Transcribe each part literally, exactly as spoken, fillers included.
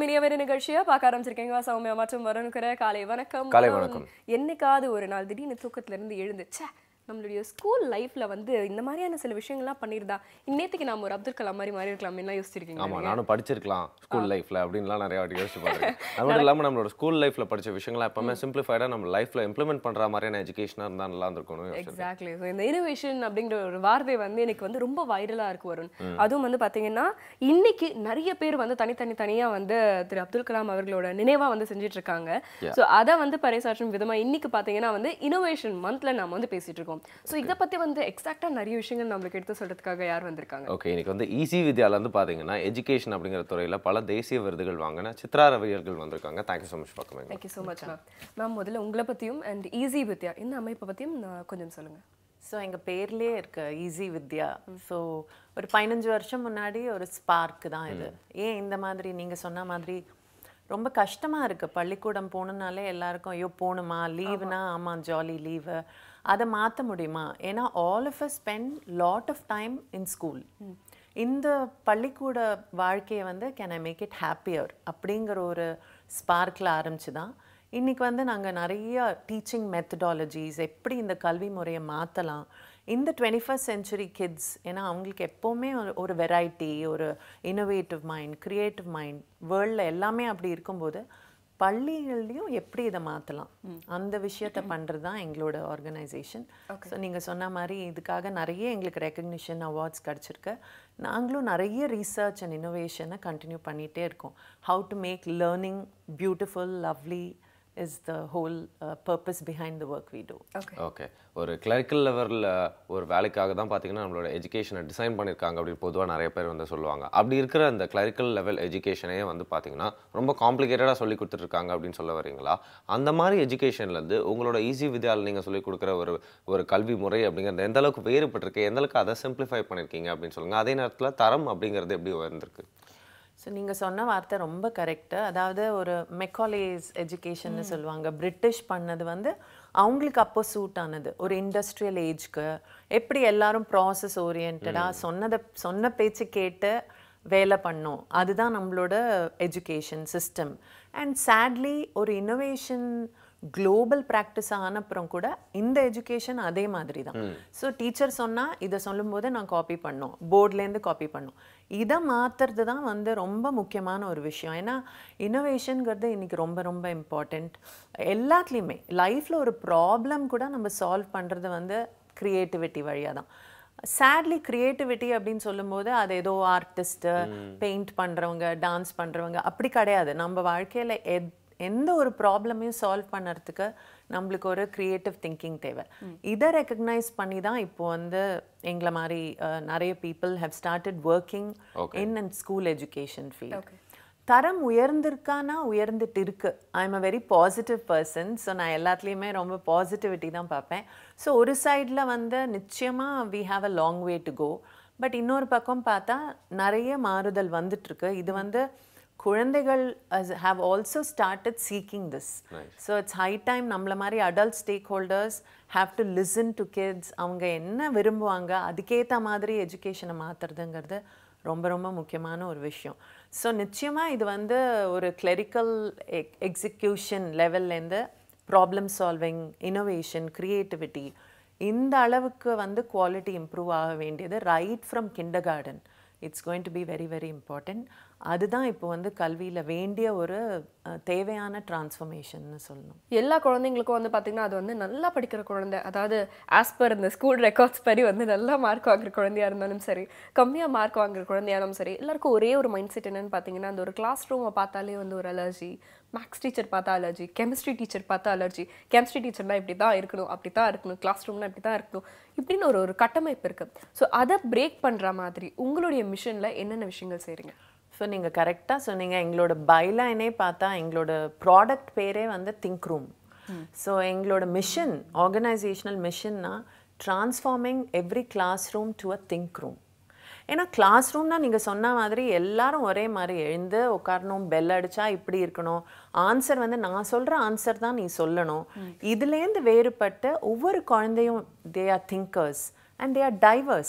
இனியவரை நிகழ்ச்சியை பார்க்க ஆரம்பிச்சிருக்கீங்க. சௌமியா மற்றும் வருணுக்கரை காலை வணக்கம். காலை வணக்கம். என்னைக்காவது ஒரு நாள் திடீர்னு தூக்கத்துல இருந்து எழுந்து ச்சே நம்மளுடைய ஸ்கூல் லைஃப்ல வந்து இந்த மாதிரியான சில விஷயங்கள்லாம் பண்ணிருந்தா இன்னேத்துக்கு நாம ஒரு அப்துல் கலாம் மாதிரி மாறி இருக்கலாம் என்ன யோசிச்சிருக்கீங்க? ஆமா, நானும் படிச்சிருக்கலாம் ஸ்கூல் லைஃப்ல அப்படின்லாம் நிறைய வாட்டி யோசிச்சு பாருங்க. அது மட்டும் இல்லாம நம்மளோட ஸ்கூல் லைஃப்ல படிச்ச விஷயங்களை எப்பவுமே சிம்பிளிஃபைடா நம்ம லைஃப்ல இம்ப்ளிமெண்ட் பண்ற மாதிரியான எஜுகேஷனா இருந்தா நல்லா இருந்திருக்கும். எக்ஸாக்ட்லி. ஸோ இந்த இனோவேஷன் அப்படிங்கிற ஒரு வார்த்தை வந்து எனக்கு வந்து ரொம்ப வைரலா இருக்கு வருண். அதுவும் வந்து பாத்தீங்கன்னா இன்னைக்கு நிறைய பேர் வந்து தனித்தனி தனியா வந்து திரு அப்துல் கலாம் அவர்களோட நினைவா வந்து செஞ்சுட்டு இருக்காங்க. ஸோ அதை வந்து பறைசாற்றும் விதமா இன்னைக்கு பாத்தீங்கன்னா வந்து இனோவேஷன் மந்த்ல நாம வந்து பேசிட்டு இருக்கோம். சோ இத பத்தி வந்து எக்ஸாக்ட்டா நிறைய விஷயங்கள் நமக்கு எடுத்து சொல்றதுக்காக யார் வந்திருக்காங்க? ஓகே, இன்னைக்கு வந்து ஈஸி வித்யால இருந்து பாத்தீங்கன்னா எஜுகேஷன் அப்படிங்கிற துறையில பல தேசிய விருதுகள் வாங்கின சித்ரா ரவி அவர்கள் வந்திருக்காங்க. Thank you so much for coming. Thank you so much ma'am. Ma'am முதல்ல உங்களை பத்தியும் அண்ட் ஈஸி வித்யா இந்த அமைப்பை பத்தியும் கொஞ்சம் சொல்லுங்க. ஸோ எங்கள் பேர்லேயே இருக்கு ஈஸி வித்யா. ஸோ ஒரு பதினஞ்சு வருஷம் முன்னாடி ஒரு ஸ்பார்க் தான் இது. ஏன் இந்த மாதிரி நீங்கள் சொன்ன மாதிரி ரொம்ப கஷ்டமாக இருக்குது. பள்ளிக்கூடம் போகணுன்னாலே எல்லாருக்கும் ஐயோ போகணுமா, லீவுனா ஆமாம் ஜாலி லீவு, அதை மாற்ற முடியுமா? ஏன்னா all of a spend lot of time in school. இந்த பள்ளிக்கூட வாழ்க்கையை வந்து can I make it happier அப்படிங்கிற ஒரு ஸ்பார்க்கில் ஆரம்பிச்சு தான் இன்றைக்கி வந்து நாங்கள் நிறைய டீச்சிங் மெத்தடாலஜிஸ் எப்படி இந்த கல்வி முறையை மாற்றலாம் இந்த டுவெண்ட்டி ஃபஸ்ட் சென்ச்சுரி கிட்ஸ். ஏன்னா அவங்களுக்கு எப்போவுமே ஒரு ஒரு வெரைட்டி, ஒரு இன்னோவேட்டிவ் மைண்ட், க்ரியேட்டிவ் மைண்ட் வேர்ல்டில் எல்லாமே அப்படி இருக்கும்போது பள்ளிகள்லையும் எப்படி இதை மாற்றலாம் அந்த விஷயத்தை பண்ணுறது தான் எங்களோட ஆர்கனைசேஷன். ஸோ நீங்கள் சொன்ன மாதிரி இதுக்காக நிறைய எங்களுக்கு ரெக்கக்னிஷன் அவார்ட்ஸ் கிடச்சிருக்கு. நாங்களும் நிறைய ரீசர்ச் அண்ட் இன்னோவேஷனை கண்டினியூ பண்ணிகிட்டே இருக்கோம். How to make learning beautiful, lovely is the whole uh, purpose behind the work we do. Okay. Okay. ஒரு கிளரிக்கல் லெவலில் ஒரு வேலைக்காக தான் பார்த்தீங்கன்னா நம்மளோட எஜுகேஷனை டிசைன் பண்ணியிருக்காங்க அப்படின்னு பொதுவாக நிறைய பேர் வந்து சொல்லுவாங்க. அப்படி இருக்கிற அந்த கிளரிக்கல் லெவல் எஜுகேஷனே வந்து பார்த்தீங்கன்னா ரொம்ப காம்ப்ளிகேட்டடாக சொல்லி கொடுத்துட்ருக்காங்க அப்படின்னு சொல்ல வரீங்களா? அந்த மாதிரி எஜுகேஷன்லேருந்து உங்களோட ஈஸி வித்யாவில் நீங்கள் சொல்லிக் கொடுக்குற ஒரு ஒரு கல்வி முறை அப்படிங்கிறது எந்த அளவுக்கு வேறுபட்டிருக்கு, எந்த அளவுக்கு அதை சிம்பிளிஃபை பண்ணியிருக்கீங்க அப்படின்னு சொல்லுங்கள். அதே நேரத்தில் தரம் அப்படிங்கிறது எப்படி உயர்ந்திருக்கு? ஸோ நீங்கள் சொன்ன வார்த்தை ரொம்ப கரெக்டு. அதாவது ஒரு மெக்காலேஸ் எஜுகேஷன்னு சொல்லுவாங்க. பிரிட்டிஷ் பண்ணது வந்து அவங்களுக்கு அப்போ சூட் ஆனது. ஒரு இண்டஸ்ட்ரியல் ஏஜ்க்கு எப்படி எல்லாரும் ப்ராசஸ் ஓரியன்டாக சொன்னதை சொன்ன பேச்சு கேட்டு வேலை பண்ணோம். அதுதான் நம்மளோட எஜுகேஷன் சிஸ்டம். அண்ட் சேட்லி ஒரு இன்னோவேஷன் குளோபல் ப்ராக்டிஸ் ஆனப்புறம் கூட இந்த எஜுகேஷன் அதே மாதிரி தான். ஸோ டீச்சர் சொன்னால் இதை சொல்லும்போது நான் காப்பி பண்ணோம், போர்ட்லேருந்து காப்பி பண்ணோம். இதை மாற்றுறது தான் வந்து ரொம்ப முக்கியமான ஒரு விஷயம். ஏன்னா இன்னோவேஷனுங்கிறது இன்றைக்கி ரொம்ப ரொம்ப இம்பார்ட்டண்ட். எல்லாத்துலேயுமே லைஃப்பில் ஒரு ப்ராப்ளம் கூட நம்ம சால்வ் பண்ணுறது வந்து க்ரியேட்டிவிட்டி வழியாக தான். சேட்லி க்ரியேட்டிவிட்டி அப்படின்னு சொல்லும்போது அது ஏதோ ஆர்டிஸ்ட்டு, பெயிண்ட் பண்ணுறவங்க, டான்ஸ் பண்ணுறவங்க அப்படி கிடையாது. நம்ம வாழ்க்கையில் எத் எந்த ஒரு ப்ராப்ளமையும் சால்வ் பண்ணுறதுக்கு நம்மளுக்கு ஒரு க்ரியேட்டிவ் திங்கிங் தேவை. இதை ரெக்கக்னைஸ் பண்ணி தான் இப்போ வந்து எங்களை மாதிரி நிறைய people have started working in and school education field. தரம் உயர்ந்திருக்கானா உயர்ந்துட்டு இருக்கு. I am a very positive person. So நான் எல்லாத்துலேயுமே ரொம்ப பாசிட்டிவிட்டி தான் பார்ப்பேன். ஸோ ஒரு சைடில் வந்து நிச்சயமாக we have a long way to go. But இன்னொரு பக்கம் பார்த்தா நிறைய மாறுதல் வந்துட்டுருக்கு. இது வந்து குழந்தைகள் have also started seeking this. Nice. So it's high time நம்மள மாதிரி adult stakeholders have to listen to kids. அவங்க என்ன விரும்புவாங்க அதுக்கேற்ற மாதிரி எஜுகேஷனை மாற்றுறதுங்கிறது ரொம்ப ரொம்ப முக்கியமான ஒரு விஷயம். ஸோ நிச்சயமாக இது வந்து ஒரு கிளரிக்கல் எக்ஸிக்யூஷன் லெவல்லேருந்து ப்ராப்ளம் சால்விங், இன்னோவேஷன், க்ரியேட்டிவிட்டி இந்த அளவுக்கு வந்து குவாலிட்டி இம்ப்ரூவ் ஆக வேண்டியது right from kindergarten. It's going to be very very important. அதுதான் இப்போ வந்து கல்வியில் வேண்டிய ஒரு தேவையான டிரான்ஸ்ஃபர்மேஷன்னு சொல்லணும். எல்லா குழந்தைங்களுக்கும் வந்து பார்த்திங்கன்னா அது வந்து நல்லா படிக்கிற குழந்தை, அதாவது ஆஸ் பர் இந்த ஸ்கூல் ரெக்கார்ட்ஸ் படி வந்து நல்லா மார்க் வாங்குற குழந்தையாக இருந்தாலும் சரி, கம்மியாக மார்க் வாங்குற குழந்தையாலும் சரி, எல்லாருக்கும் ஒரே ஒரு மைண்ட் செட் என்னென்னு பார்த்தீங்கன்னா அந்த ஒரு கிளாஸ் ரூமை பார்த்தாலே வந்து ஒரு அலர்ஜி, மேக்ஸ் டீச்சர் பார்த்தா அலர்ஜி, கெமிஸ்ட்ரி டீச்சர் பார்த்தா அலர்ஜி, கெமிஸ்ட்ரி டீச்சர்னால் இப்படி தான் இருக்கணும், அப்படி தான் இருக்கணும், கிளாஸ் ரூம்னா இப்படி தான் இருக்கணும், இப்படின்னு ஒரு ஒரு கட்டமைப்பு இருக்குது. ஸோ அதை பிரேக் பண்ணுற மாதிரி உங்களுடைய மிஷனில் என்னென்ன விஷயங்கள் செய்கிறீங்க? ஸோ நீங்கள் கரெக்டாக சொன்னீங்க. எங்களோட பைலைனே பார்த்தா எங்களோட ப்ராடக்ட் பேரே வந்து திங்க் ரூம். ஸோ எங்களோட மிஷன், ஆர்கனைசேஷனல் மிஷன்னா transforming every classroom to a think room. ஏன்னா கிளாஸ் ரூம்னா நீங்கள் சொன்ன மாதிரி எல்லாரும் ஒரே மாதிரி எழுந்து உட்காரணும், பெல் அடித்தா இப்படி இருக்கணும், ஆன்சர் வந்து நான் சொல்கிற ஆன்சர் தான் நீ சொல்லணும். இதுலேருந்து வேறுபட்டு ஒவ்வொரு குழந்தையும் they are thinkers and they are diverse.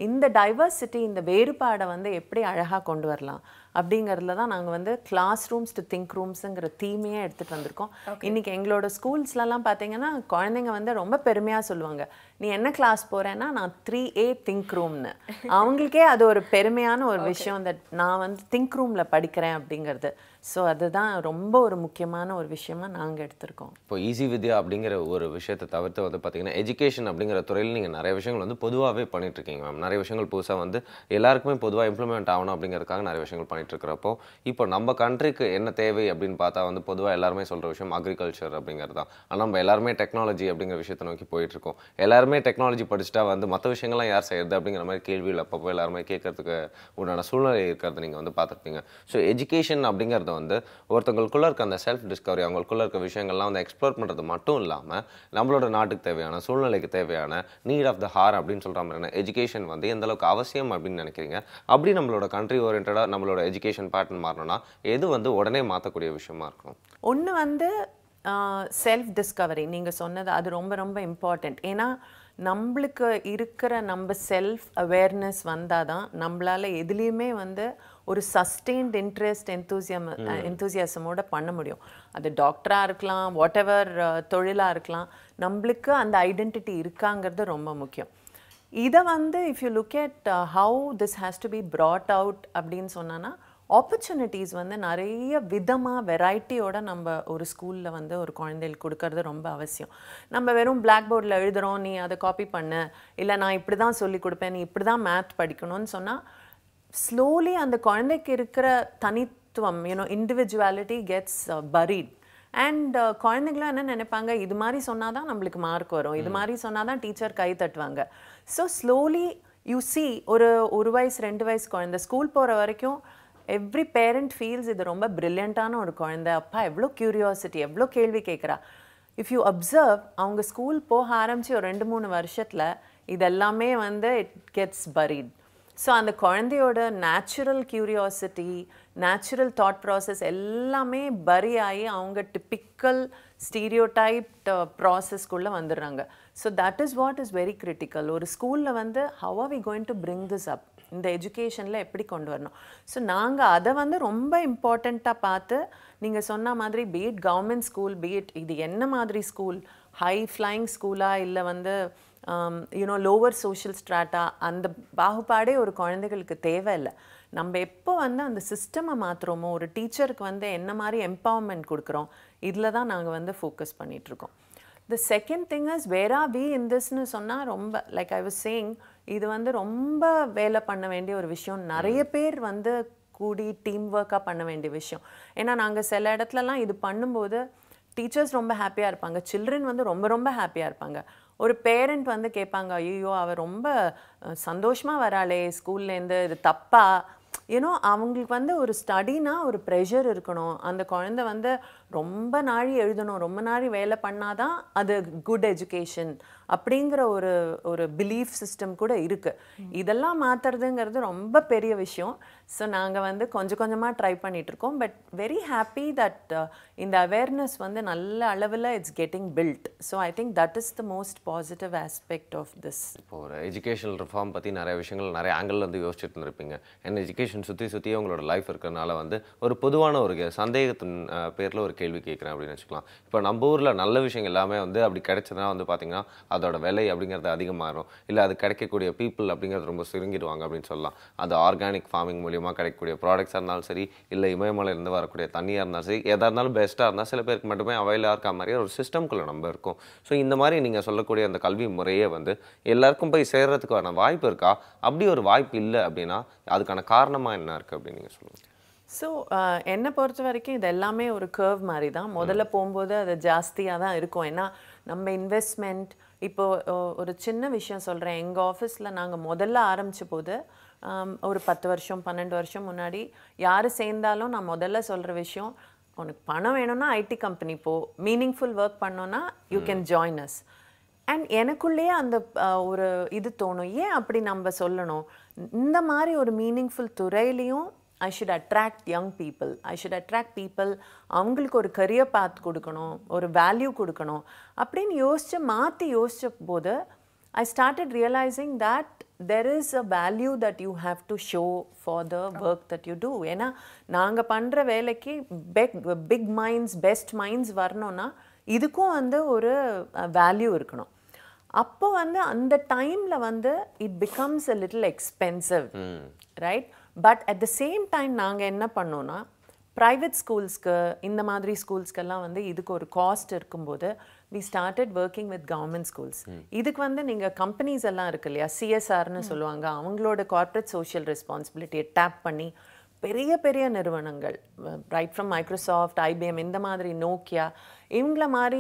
இந்த டைவர்சிட்டி இந்த வேறுபாடை வந்து எப்படி அழகாக கொண்டு வரலாம் அப்படிங்கிறதுல தான் நாங்கள் வந்து கிளாஸ் ரூம்ஸ் டு திங்க் ரூம்ஸுங்கிற தீமையே எடுத்துகிட்டு வந்திருக்கோம். இன்றைக்கி எங்களோட ஸ்கூல்ஸ்லலாம் பார்த்தீங்கன்னா குழந்தைங்க வந்து ரொம்ப பெருமையாக சொல்லுவாங்க, நீ என்ன கிளாஸ் போகிறேன்னா நான் த்ரீ ஏ திங்க் ரூம்னு. அவங்களுக்கே அது ஒரு பெருமையான ஒரு விஷயம், தட் நான் வந்து திங்க் ரூமில் படிக்கிறேன் அப்படிங்கிறது. ஸோ அதுதான் ரொம்ப ஒரு முக்கியமான ஒரு விஷயமா நாங்கள் எடுத்திருக்கோம். இப்போ ஈஸி வித்யா அப்படிங்கிற ஒரு விஷயத்தை தவிர்த்து வந்து பார்த்தீங்கன்னா எஜுகேஷன் அப்படிங்கிற துறையில் நீங்கள் நிறைய விஷயங்கள் வந்து பொதுவாகவே பண்ணிட்டுருக்கீங்க மேம். நிறைய விஷயங்கள் புதுசாக வந்து எல்லாருக்குமே பொதுவாக இம்ப்ளிமெண்ட் ஆகணும் அப்படிங்கிறதுக்காக நிறைய விஷயங்கள் பண்ணிட்டு இருக்கிறப்போ, இப்போ நம்ம கண்ட்ரிக்கு என்ன தேவை அப்படின்னு பார்த்தா வந்து பொதுவாக எல்லாருமே சொல்கிற விஷயம் அக்ரிகல்ச்சர் அப்படிங்கிறது தான். ஆனால் நம்ம எல்லாருமே டெக்னாலஜி அப்படிங்கிற விஷயத்தை நோக்கி போயிட்டுருக்கோம். எல்லாருமே டெக்னாலஜி படிச்சுட்டா வந்து மற்ற விஷயங்கள்லாம் யார் செய்யறது அப்படிங்கிற மாதிரி கேள்வியில் அப்பப்போ எல்லாருமே கேட்கறதுக்கு உண்டான சூழ்நிலை இருக்கிறத நீங்கள் வந்து பார்த்துருப்பீங்க. ஸோ எஜுகேஷன் அப்படிங்கிறது வந்து ஒருத்தவங்களுக்குள்ள இருக்க அந்த செல்ஃப் டிஸ்கவரி, அவங்களுக்குள்ள இருக்க விஷயங்கள்லாம் வந்து எக்ஸ்ப்ளோர் பண்ணுறது மட்டும் இல்லாமல் நம்மளோட நாட்டுக்கு தேவையான சூழ்நிலைக்கு தேவையான நீட் ஆஃப் த ஹார் அப்படின்னு சொல்கிற மாதிரியான எஜுகேஷன் வந்து எந்த அளவுக்கு அவசியம் அப்படின்னு நினைக்கிறீங்க? அப்படி நம்மளோட கண்ட்ரி ஓரியன்டாக நம்மளோட எஜுகேஷன் பேட்டர்ன் மாறணும்னா எது வந்து உடனே மாற்றக்கூடிய விஷயமா இருக்கும்? ஒன்று வந்து செல்ஃப் டிஸ்கவரி, நீங்கள் சொன்னது அது ரொம்ப ரொம்ப இம்பார்ட்டண்ட். ஏன்னா நம்மளுக்கு இருக்கிற நம்ம செல்ஃப் அவேர்னஸ் வந்தால் தான் நம்மளால் எதுலேயுமே வந்து ஒரு சஸ்டெயின்ட் இன்ட்ரெஸ்ட் என்தூசியம் என்தூசியாசமோட பண்ண முடியும். அது டாக்டராக இருக்கலாம், வாட் எவர் தொழிலாக இருக்கலாம், நம்மளுக்கு அந்த ஐடென்டிட்டி இருக்காங்கிறது ரொம்ப முக்கியம். இதை வந்து if you look at how this has to be brought out அப்படின்னு சொன்னான்னா, ஆப்பர்ச்சுனிட்டிஸ் வந்து நிறைய விதமாக வெரைட்டியோட நம்ம ஒரு ஸ்கூலில் வந்து ஒரு குழந்தைகளுக்கு கொடுக்கறது ரொம்ப அவசியம். நம்ம வெறும் பிளாக் போர்டில் எழுதுகிறோம், நீ அதை காப்பி பண்ணு, இல்லை நான் இப்படி தான் சொல்லி கொடுப்பேன், நீ இப்படி தான் மேத் படிக்கணும்னு சொன்னால் ஸ்லோலி அந்த குழந்தைக்கு இருக்கிற தனித்துவம், you know individuality gets buried. And குழந்தைங்களும் என்ன நினைப்பாங்க, இது மாதிரி சொன்னால் தான் நம்மளுக்கு மார்க் வரும், இது மாதிரி சொன்னால் தான் டீச்சர் கை தட்டுவாங்க. ஸோ ஸ்லோலி யூ சி ஒரு ஒரு வயசு ரெண்டு வயசு குழந்தை ஸ்கூல் போகிற வரைக்கும் எவ்ரி பேரண்ட் ஃபீல்ஸ் இது ரொம்ப பிரில்லியண்ட்டான ஒரு குழந்தை, அப்பா எவ்வளோ க்யூரியாசிட்டி, எவ்வளோ கேள்வி கேட்குறா. இஃப் யூ அப்சர்வ் அவங்க ஸ்கூல் போக ஆரம்பித்து ஒரு ரெண்டு மூணு வருஷத்தில் இதெல்லாமே வந்து இட் கெட்ஸ் பரீட். ஸோ அந்த குழந்தையோட natural curiosity, natural thought process எல்லாமே பரி ஆகி அவங்க டிப்பிக்கல் ஸ்டீரியோடைப்ட் ப்ராசஸ்க்குள்ளே வந்துடுறாங்க. So that is what is very critical. ஒரு ஸ்கூலில் வந்து how are we going to bring this up, இந்த எஜுகேஷனில் எப்படி கொண்டு வரணும். ஸோ நாங்கள் அதை வந்து ரொம்ப இம்பார்ட்டண்ட்டாக பார்த்து, நீங்கள் சொன்ன மாதிரி பீட் கவர்மெண்ட் ஸ்கூல், பீட் இது என்ன மாதிரி ஸ்கூல், ஹை ஃப்ளைங் ஸ்கூலாக இல்லை வந்து யூனோ லோவர் சோஷியல் ஸ்ட்ராட்டா, அந்த பாகுபாடே ஒரு குழந்தைகளுக்கு தேவையில்லை. நம்ம எப்போ வந்து அந்த சிஸ்டமை மாற்றுறோமோ, ஒரு டீச்சருக்கு வந்து என்ன மாதிரி எம்பவர்மெண்ட் கொடுக்குறோம், இதில் தான் நாங்கள் வந்து ஃபோக்கஸ் பண்ணிகிட்ருக்கோம். The second thing is where are we in திஸ்ன்னு சொன்னால் ரொம்ப லைக் ஐ வாஸ் சேயிங், இது வந்து ரொம்ப வேலை பண்ண வேண்டிய ஒரு விஷயம். நிறைய பேர் வந்து கூடி டீம் ஒர்க்காக பண்ண வேண்டிய விஷயம். ஏன்னா நாங்கள் சில இடத்துலலாம் இது பண்ணும்போது டீச்சர்ஸ் ரொம்ப ஹாப்பியாக இருப்பாங்க, சில்ட்ரன் வந்து ரொம்ப ரொம்ப ஹாப்பியாக இருப்பாங்க. ஒரு பேரண்ட் வந்து கேட்பாங்க, ஐயோ அவள் ரொம்ப சந்தோஷமாக வராளே ஸ்கூல்லேருந்து, இது தப்பா? ஏன்னோ அவங்களுக்கு வந்து ஒரு ஸ்டடினா ஒரு ப்ரெஷர் இருக்கணும், அந்த குழந்தை வந்து ரொம்ப நாழி எழுதணும், ரொம்ப நாழி வேலை பண்ணாதான் அது குட் எஜுகேஷன் அப்படிங்கிற ஒரு ஒரு பிலீஃப் சிஸ்டம் கூட இருக்குது. இதெல்லாம் மாற்றுறதுங்கிறது ரொம்ப பெரிய விஷயம். ஸோ நாங்கள் வந்து கொஞ்சம் கொஞ்சமாக ட்ரை பண்ணிகிட்ருக்கோம். பட் வெரி ஹாப்பி தட் இந்த அவேர்னஸ் வந்து நல்ல அளவில் it's getting built. So I think that is the most positive aspect of this. இப்போ ஒரு எஜுகேஷனல் ரிஃபார்ம் பற்றி நிறைய விஷயங்கள் நிறைய ஆங்கிள் வந்து யோசிச்சுட்டு இருந்திருப்பீங்க. என்ன எஜுகேஷன் சுற்றி சுற்றியே உங்களோட லைஃப் இருக்கிறதுனால வந்து ஒரு பொதுவான ஒரு சந்தேகத்தின் பேரில் ஒரு கேள்வி கேட்குறேன் அப்படின்னு வச்சுக்கலாம். இப்போ நம்ம ஊரில் நல்ல விஷயங்கள் எல்லாமே வந்து அப்படி கிடைச்சதுனா வந்து பார்த்திங்கன்னா அதோட விலை அப்படிங்கிறது அதிகமாகும், இல்லை அது கிடைக்கக்கூடிய பீப்புள் அப்படிங்கிறது ரொம்ப சுருங்கிடுவாங்க அப்படின்னு சொல்லலாம். அது ஆர்கானிக் ஃபார்மிங் மூலியமாக கிடைக்கக்கூடிய ப்ராடக்ட்ஸாக இருந்தாலும் சரி, இல்லை இமயமலையிலேருந்து வரக்கூடிய தண்ணியாக இருந்தாலும் சரி, எதாக இருந்தாலும் பெஸ்ட்டாக இருந்தால் சில பேருக்கு மட்டுமே அவைலாக இருக்க மாதிரி ஒரு சிஸ்டம்குள்ளே நம்ம இருக்கும். ஸோ இந்த மாதிரி நீங்கள் சொல்லக்கூடிய அந்த கல்வி முறையே வந்து எல்லாருக்கும் போய் சேர்கிறதுக்கான வாய்ப்பு இருக்கா? அப்படி ஒரு வாய்ப்பு இல்லை அப்படின்னா அதுக்கான காரணமாக என்ன இருக்குது அப்படின்னு நீங்கள் சொல்லுங்கள். ஸோ என்னை பொறுத்த வரைக்கும் இது எல்லாமே ஒரு கர்வ் மாதிரி தான். முதல்ல போகும்போது அது ஜாஸ்தியாக தான் இருக்கும். ஏன்னா நம்ம இன்வெஸ்ட்மெண்ட், இப்போது ஒரு சின்ன விஷயம் சொல்கிறேன். எங்கள் ஆஃபீஸில் நாங்கள் முதல்ல ஆரம்பித்த போது ஒரு பத்து வருஷம் பன்னெண்டு வருஷம் முன்னாடி யார் சேர்ந்தாலும் நான் முதல்ல சொல்கிற விஷயம், உனக்கு பணம் வேணும்னா ஐடி கம்பெனி போ, மீனிங்ஃபுல் ஒர்க் பண்ணோன்னா you can join us. And எனக்குள்ளேயே அந்த ஒரு இது தோணும், ஏன் அப்படி நம்ம சொல்லணும்? இந்த மாதிரி ஒரு மீனிங்ஃபுல் துறையிலையும் I should attract young people, I should attract people, அவங்களுக்கு ஒரு கரியர் பாத் கொடுக்கணும், ஒரு வேல்யூ கொடுக்கணும் அப்படின்னு யோசித்து மாற்றி யோசித்த போது I started realising that there is a value that you have to show for the work that you do. ஏன்னா நாங்கள் பண்ணுற வேலைக்கு பெக் பிக் மைண்ட்ஸ் பெஸ்ட் மைண்ட்ஸ் வரணும்னா இதுக்கும் வந்து ஒரு வேல்யூ இருக்கணும். அப்போ வந்து அந்த டைமில் வந்து it becomes a little expensive, right? But at the same time நாங்கள் என்ன பண்ணோன்னா ப்ரைவேட் ஸ்கூல்ஸ்க்கு இந்த மாதிரி ஸ்கூல்ஸ்க்கெல்லாம் வந்து இதுக்கு ஒரு காஸ்ட் இருக்கும்போது we started working with government schools. இதுக்கு வந்து நீங்கள் கம்பெனிஸ் எல்லாம் இருக்கு இல்லையா, சிஎஸ்ஆர்னு சொல்லுவாங்க, அவங்களோட கார்ப்பரேட் சோஷியல் ரெஸ்பான்சிபிலிட்டியை டேப் பண்ணி பெரிய பெரிய நிறுவனங்கள் ரைட் ஃப்ரம் மைக்ரோசாஃப்ட், ஐபிஎம், இந்த மாதிரி நோக்கியா, இவங்கள மாதிரி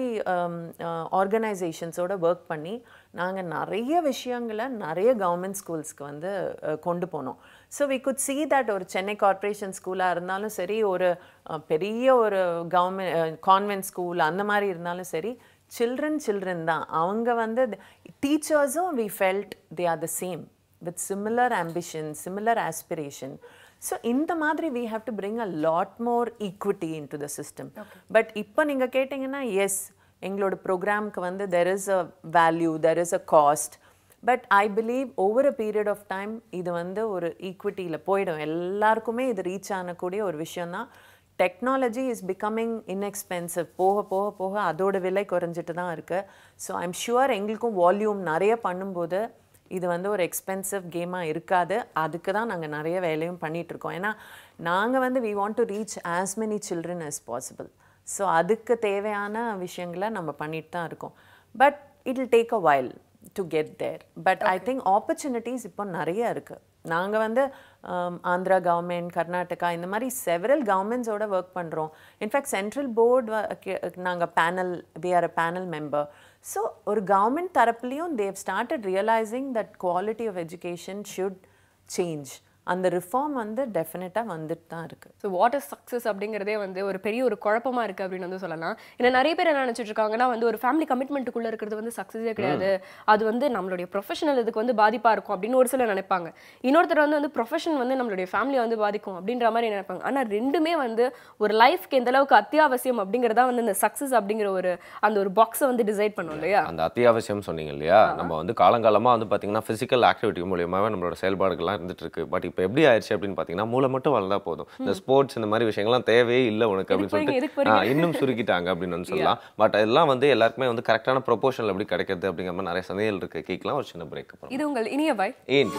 ஆர்கனைசேஷன்ஸோட ஒர்க் பண்ணி நாங்கள் நிறைய விஷயங்களை நிறைய கவர்மெண்ட் ஸ்கூல்ஸ்க்கு வந்து கொண்டு போனோம். So we could see that ஒரு சென்னை கார்ப்பரேஷன் ஸ்கூலாக இருந்தாலும் சரி, ஒரு பெரிய ஒரு கவர்மெண்ட் கான்வென்ட் ஸ்கூல் அந்த மாதிரி இருந்தாலும் சரி, சில்ட்ரன் சில்ட்ரன் தான் அவங்க வந்து. டீச்சர்ஸும் we felt they are the same with similar ambition, similar aspiration. So இந்த மாதிரி we have to bring a lot more equity into the system. But இப்போ நீங்கள் கேட்டிங்கன்னா எஸ், எங்களோட ப்ரோக்ராம்க்கு வந்து there is a value, there is a cost. But I believe over a period of time இது வந்து ஒரு ஈக்விட்டியில் போயிடும். எல்லாருக்குமே இது ரீச் ஆகக்கூடிய ஒரு விஷயம்தான். Technology is becoming inexpensive. போக போக போக அதோட விலை குறைஞ்சிட்டு தான் இருக்குது. ஸோ ஐம் ஷுவர் எங்களுக்கும் வால்யூம் நிறைய பண்ணும்போது இது வந்து ஒரு எக்ஸ்பென்சிவ் கேமாக இருக்காது. அதுக்கு தான் நாங்கள் நிறைய வேலையும் பண்ணிகிட்ருக்கோம். ஏன்னா நாங்கள் வந்து we want to reach as many children as possible. So அதுக்கு தேவையான விஷயங்களை நம்ம பண்ணிட்டு தான் இருக்கோம். But it will take a while to get there. But I think opportunities இப்போ நிறைய இருக்குது. நாங்கள் வந்து ஆந்திரா கவர்மெண்ட், கர்நாடகா, இந்த மாதிரி செவரல் கவர்மெண்ட்ஸோட ஒர்க் பண்ணுறோம். இன்ஃபேக்ட் சென்ட்ரல் போர்டு நாங்கள் panel, we are a panel member. So ஒரு கவர்மெண்ட் தரப்புலையும் they started realising that quality of education should change. அந்த ரிஃபார்ம் வந்து டெஃபினட்டாக வந்துட்டு தான் இருக்குது. ஸோ வாட் இஸ் சக்ஸஸ் அப்படிங்கிறதே வந்து ஒரு பெரிய ஒரு குழப்பமாக இருக்குது அப்படின்னு வந்து சொல்லலாம். ஏன்னா நிறைய பேர் என்ன நினச்சிட்டு இருக்காங்கன்னா வந்து ஒரு ஃபேமிலி கமிட்மெண்ட்டுக்குள்ளே இருக்கிறது வந்து சக்ஸஸே கிடையாது, அது வந்து நம்மளுடைய ப்ரொஃபஷனல் இதுக்கு வந்து பாதிப்பாக இருக்கும் அப்படின்னு ஒரு சிலர் நினைப்பாங்க. இன்னொருத்தர் வந்து வந்து ப்ரொஃபஷன் வந்து நம்மளுடைய ஃபேமிலியை வந்து பாதிக்கும் அப்படின்ற மாதிரி நினைப்பாங்க. ஆனால் ரெண்டுமே வந்து ஒரு லைஃப்க்கு எந்த அளவுக்கு அத்தியாவசியம் அப்படிங்கிறதா வந்து இந்த சக்ஸஸ் அப்படிங்கிற ஒரு அந்த ஒரு பாக்ஸை வந்து டிசைட் பண்ணும் இல்லையா. அந்த அத்தியாவசியம் சொன்னீங்க இல்லையா, நம்ம வந்து காலங்காலமாக வந்து பார்த்தீங்கன்னா ஃபிசிக்கல் ஆக்டிவிட்டி மூலியமாகவே நம்மளோட செயல்பாடுகள்லாம் இருந்துட்டு இருக்கு. பட் இப்போ எப்படி ஆயிடுச்சு அப்படின்னு பார்த்தீங்கன்னா மூளை மட்டும் வளர்ந்தா போதும், இந்த ஸ்போர்ட்ஸ் இந்த மாதிரி விஷயங்கள்லாம் தேவையே இல்லை உனக்கு அப்படின்னு சொல்லிட்டு இன்னும் சுருக்கிட்டாங்க அப்படின்னு வந்து சொல்லலாம். பட் அதெல்லாம் வந்து எல்லாருக்குமே வந்து கரெக்டான ப்ரொபோஷனல் எப்படி கிடைக்கிறது அப்படிங்கிற மாதிரி நிறைய சந்தேகங்கள் இருக்கு. கேட்கலாம் ஒரு சின்ன பிரேக். அப்புறம் இது உங்கள் இனியவை. ஏன்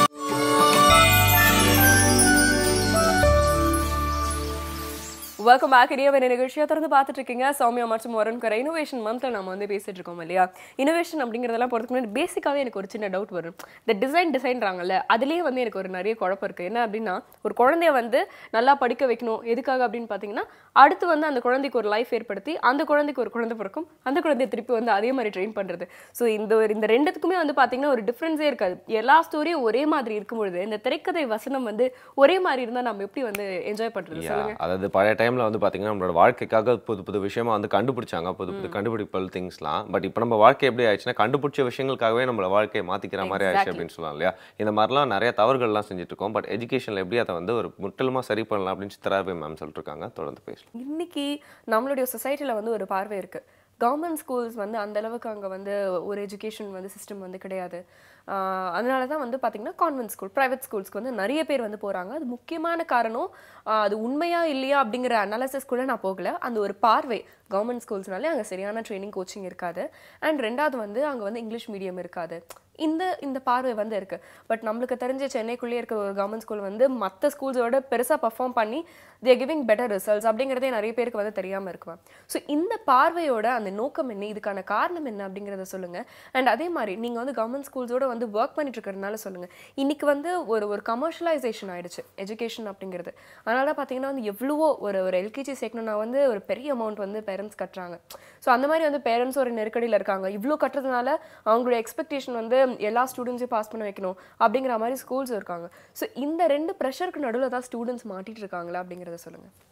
வெல்கம் பேக். இனியவை நிகழ்ச்சியை தொடர்ந்து பார்த்துட்டு இருக்கீங்க. சௌமியா மற்றும் வரன்கரை இனோவேஷன் மந்த்ல நம்ம வந்து பேசிட்டு இருக்கோம் இல்லையா. இனோவேஷன் அப்படிங்கிறதெல்லாம் போகிறதுக்கு முன்னாடி பேசிக்காவே எனக்கு ஒரு சின்ன டவுட் வரும். இந்த டிசைன் டிசைன்றாங்கல்ல, அதுலேயே வந்து எனக்கு ஒரு நிறைய குழப்பம் இருக்குது. என்ன அப்படின்னா, ஒரு குழந்தைய வந்து நல்லா படிக்க வைக்கணும், எதுக்காக அப்படின்னு பார்த்தீங்கன்னா அடுத்து வந்து அந்த குழந்தைக்கு ஒரு லைஃப் ஏற்படுத்தி அந்த குழந்தைக்கு ஒரு குழந்தை பிறக்கும், அந்த குழந்தைய திருப்பி வந்து அதே மாதிரி ட்ரெயின் பண்ணுறது. ஸோ இந்த ஒரு இந்த ரெண்டுத்துக்குமே வந்து பார்த்தீங்கன்னா ஒரு டிஃப்ரென்ஸே இருக்காது. எல்லா ஸ்டோரியும் ஒரே மாதிரி இருக்கும்பொழுது இந்த திரைக்கதை வசனம் வந்து ஒரே மாதிரி இருந்தால் நம்ம எப்படி வந்து என்ஜாய் பண்ணுறது சொல்லுங்க. அதாவது பழைய டைம்ல வந்து பாத்தீங்கன்னா நம்மளோட வாழ்க்கைக்காக புது புது விஷயமா வந்து கண்டுபிடிச்சாங்க, புது புது கண்டுபிடிப்பல் திங்ஸ்லாம். பட் இப்போ நம்ம வாழ்க்கை எப்படி ஆயிடுச்சுன்னா கண்டுபிடிச்ச விஷயங்களுக்காகவே நம்மளோட வாழ்க்கையை மாத்திக்கிற மாதிரி ஆயிடுச்சு அப்படின்னு சொல்லலாம் இல்லையா. இந்த மாதிரிலாம் நிறைய தவறுகள்லாம் செஞ்சுட்டு இருக்கோம். பட் எஜுகேஷன்ல எப்படி அதை வந்து ஒரு முற்றிலுமா சரி பண்ணலாம் அப்படின்னு சித்ராபி மேம் சொல்லிட்டு இருக்காங்க. தொடர்ந்து பேசலாம். இன்னைக்கு நம்மளுடைய சொசைட்டில வந்து ஒரு பார்வை இருக்கு. கவர்மெண்ட் ஸ்கூல்ஸ் வந்து அந்த அளவுக்கு அங்கே வந்து ஒரு எஜுகேஷன் வந்து சிஸ்டம் வந்து கிடையாது. அதனால தான் வந்து பார்த்திங்கன்னா கான்வென்ட் ஸ்கூல், ப்ரைவேட் ஸ்கூல்ஸ்க்கு வந்து நிறைய பேர் வந்து போகிறாங்க. அது முக்கியமான காரணம் அது உண்மையா இல்லையா அப்படிங்கிற அனாலிசிஸ்குள்ளே நான் போகல. அந்த ஒரு பார்வை கவர்மெண்ட் ஸ்கூல்ஸ்னாலே அங்கே சரியான ட்ரைனிங் கோச்சிங் இருக்காது. அண்ட் ரெண்டாவது வந்து அங்கே வந்து இங்கிலீஷ் மீடியம் இருக்காது. இந்த இந்த பார்வை வந்து இருக்குது. பட் நம்மளுக்கு தெரிஞ்ச சென்னைக்குள்ளேயே இருக்கிற ஒரு கவர்மெண்ட் ஸ்கூல் வந்து மற்ற ஸ்கூல்ஸோட பெருசாக பர்ஃபார்ம் பண்ணி they are giving better results அப்படிங்கிறதே நிறைய பேருக்கு வந்து தெரியாமல் இருக்குவேன். ஸோ இந்த பார்வையோட அந்த நோக்கம் என்ன, இதுக்கான காரணம் என்ன அப்படிங்கிறத சொல்லுங்கள். அண்ட் அதே மாதிரி நீங்கள் வந்து கவர்மெண்ட் ஸ்கூல்ஸோட வந்து ஒர்க் பண்ணிட்டு இருக்கிறதுனால சொல்லுங்கள். இன்றைக்கி வந்து ஒரு ஒரு கமர்ஷியலைசேஷன் ஆகிடுச்சு எஜுகேஷன் அப்படிங்கிறது. அதனால தான் பார்த்தீங்கன்னா வந்து எவ்வளவோ ஒரு ஒரு எல்கேஜி சேர்க்கணுன்னா வந்து ஒரு பெரிய அமௌண்ட் வந்து பேரண்ட்ஸ் கட்டுறாங்க. ஸோ அந்த மாதிரி வந்து பேரண்ட்ஸ் ஒரு நெருக்கடியில் இருக்காங்க. இவ்வளோ கட்டுறதுனால அவங்களோட எக்ஸ்பெக்டேஷன் வந்து எல்லா ஸ்டூடெண்ட்ஸையும் பாஸ் பண்ண வைக்கணும் அப்படிங்கிற மாதிரி ஸ்கூல்ஸ் இருக்காங்க. ஸோ இந்த ரெண்டு ப்ரெஷருக்கு நடுவில் தான் ஸ்டூடெண்ட்ஸ் மாட்டிட்டு இருக்காங்களா அப்படிங்கிறத சொல்லுங்கள்.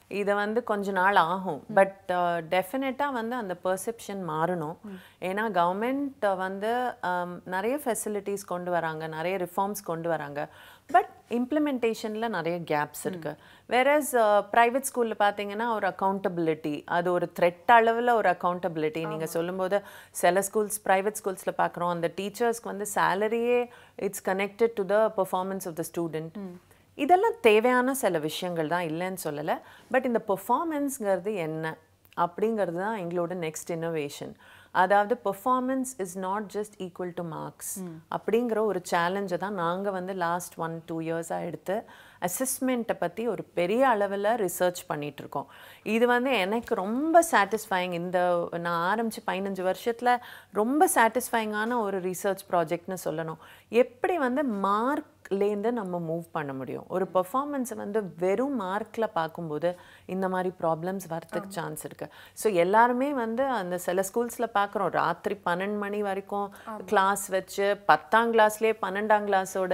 இது வந்து கொஞ்ச நாள் ஆகும் பட் டெஃபினட்டாக வந்து அந்த பெர்செப்ஷன் மாறணும் ஏன்னா கவர்மெண்ட் வந்து நிறைய ஃபெசிலிட்டிஸ் கொண்டு வராங்க நிறைய ரிஃபார்ம்ஸ் கொண்டு வராங்க பட் இம்ப்ளிமெண்டேஷனில் நிறைய கேப்ஸ் இருக்குது வேறஸ் ப்ரைவேட் ஸ்கூலில் பார்த்தீங்கன்னா ஒரு அக்கௌண்டபிலிட்டி அது ஒரு த்ரெட் அளவில் ஒரு அக்கௌண்டபிலிட்டி நீங்கள் சொல்லும்போது சில ஸ்கூல்ஸ் ப்ரைவேட் ஸ்கூல்ஸில் பார்க்குறோம் அந்த டீச்சர்ஸ்க்கு வந்து சேலரியே it's connected to the performance of the student இதெல்லாம் தேவையான சில விஷயங்கள் தான் இல்லைன்னு சொல்லலை பட் இந்த பெர்ஃபார்மன்ஸ்ங்கிறது என்ன அப்படிங்கிறது தான் எங்களோட நெக்ஸ்ட் இன்னோவேஷன் அதாவது performance is not just equal to marks அப்படிங்கிற ஒரு சேலஞ்சை தான் நாங்கள் வந்து லாஸ்ட் ஒன் டூ இயர்ஸாக எடுத்து அசஸ்மெண்ட்டை பற்றி ஒரு பெரிய அளவில் ரிசர்ச் பண்ணிகிட்ருக்கோம் இது வந்து எனக்கு ரொம்ப சாட்டிஸ்ஃபைங் இந்த நான் ஆரம்பித்து பதினஞ்சு வருஷத்தில் ரொம்ப சாட்டிஸ்ஃபைங்கான ஒரு ரிசர்ச் ப்ராஜெக்ட்னு சொல்லணும் எப்படி வந்து மார்க்லேருந்து நம்ம மூவ் பண்ண முடியும் ஒரு பெர்ஃபார்மன்ஸை வந்து வெறும் மார்க்கில் பார்க்கும்போது இந்த மாதிரி ப்ராப்ளம்ஸ் வரதுக்கு சான்ஸ் இருக்குது ஸோ எல்லாருமே வந்து அந்த சில ஸ்கூல்ஸில் பார்க்குறோம் ராத்திரி பன்னெண்டு மணி வரைக்கும் கிளாஸ் வச்சு பத்தாம் கிளாஸ்லேயே பன்னெண்டாம் கிளாஸோட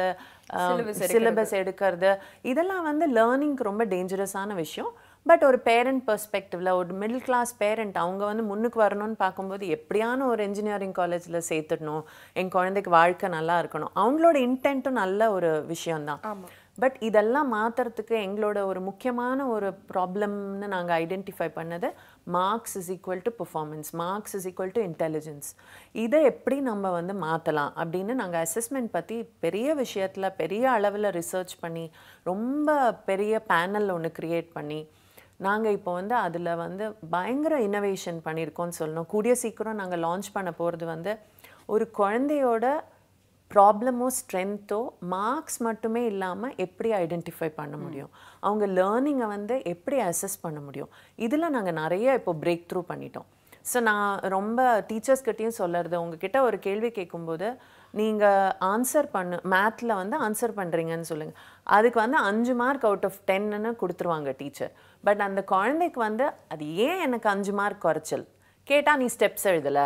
சிலபஸ் எடுக்கிறது இதெல்லாம் வந்து லேர்னிங்க்கு ரொம்ப டேஞ்சரஸான விஷயம் பட் ஒரு பேரண்ட் பெர்ஸ்பெக்டிவ்ல ஒரு மிடில் கிளாஸ் பேரண்ட் அவங்க வந்து முன்னுக்கு வரணும்னு பார்க்கும்போது எப்படியான ஒரு இன்ஜினியரிங் காலேஜில் சேர்த்துடணும் என் குழந்தைக்கு வாழ்க்கை நல்லா இருக்கணும் அவங்களோட இன்டென்ட்டும் நல்ல ஒரு விஷயம்தான் பட் இதெல்லாம் மாற்றுறதுக்கு எங்களோட ஒரு முக்கியமான ஒரு ப்ராப்ளம்னு நாங்கள் ஐடென்டிஃபை பண்ணது marks is equal to performance marks is equal to intelligence இதை எப்படி நம்ம வந்து மாற்றலாம் அப்படின்னு நாங்கள் அசஸ்மெண்ட் பற்றி பெரிய விஷயத்தில் பெரிய அளவில் ரிசர்ச் பண்ணி ரொம்ப பெரிய பேனல் ஒன்று க்ரியேட் பண்ணி நாங்கள் இப்போ வந்து அதில் வந்து பயங்கர இன்னோவேஷன் பண்ணியிருக்கோம்னு சொல்லணும் கூடிய சீக்கிரம் நாங்கள் லான்ச் பண்ண போகிறது வந்து ஒரு குழந்தையோட ப்ராப்ளமோ ஸ்ட்ரென்த்தோ மார்க்ஸ் மட்டுமே இல்லாமல் எப்படி ஐடென்டிஃபை பண்ண முடியும் அவங்க லேர்னிங்கை வந்து எப்படி அசஸ் பண்ண முடியும் இதில் நாங்கள் நிறைய இப்போ பிரேக் த்ரூ பண்ணிட்டோம் ஸோ நான் ரொம்ப டீச்சர்ஸ்கிட்டையும் சொல்லுறது உங்ககிட்ட ஒரு கேள்வி கேட்கும்போது நீங்கள் ஆன்சர் பண்ணு மேத்தில் வந்து ஆன்சர் பண்ணுறீங்கன்னு சொல்லுங்கள் அதுக்கு வந்து அஞ்சு மார்க் அவுட் ஆஃப் டென்னு கொடுத்துருவாங்க டீச்சர் பட் அந்த குழந்தைக்கு வந்து அது ஏன் எனக்கு அஞ்சு மார்க் குறைச்சல் கேட்டால் நீ ஸ்டெப்ஸ் எழுதலை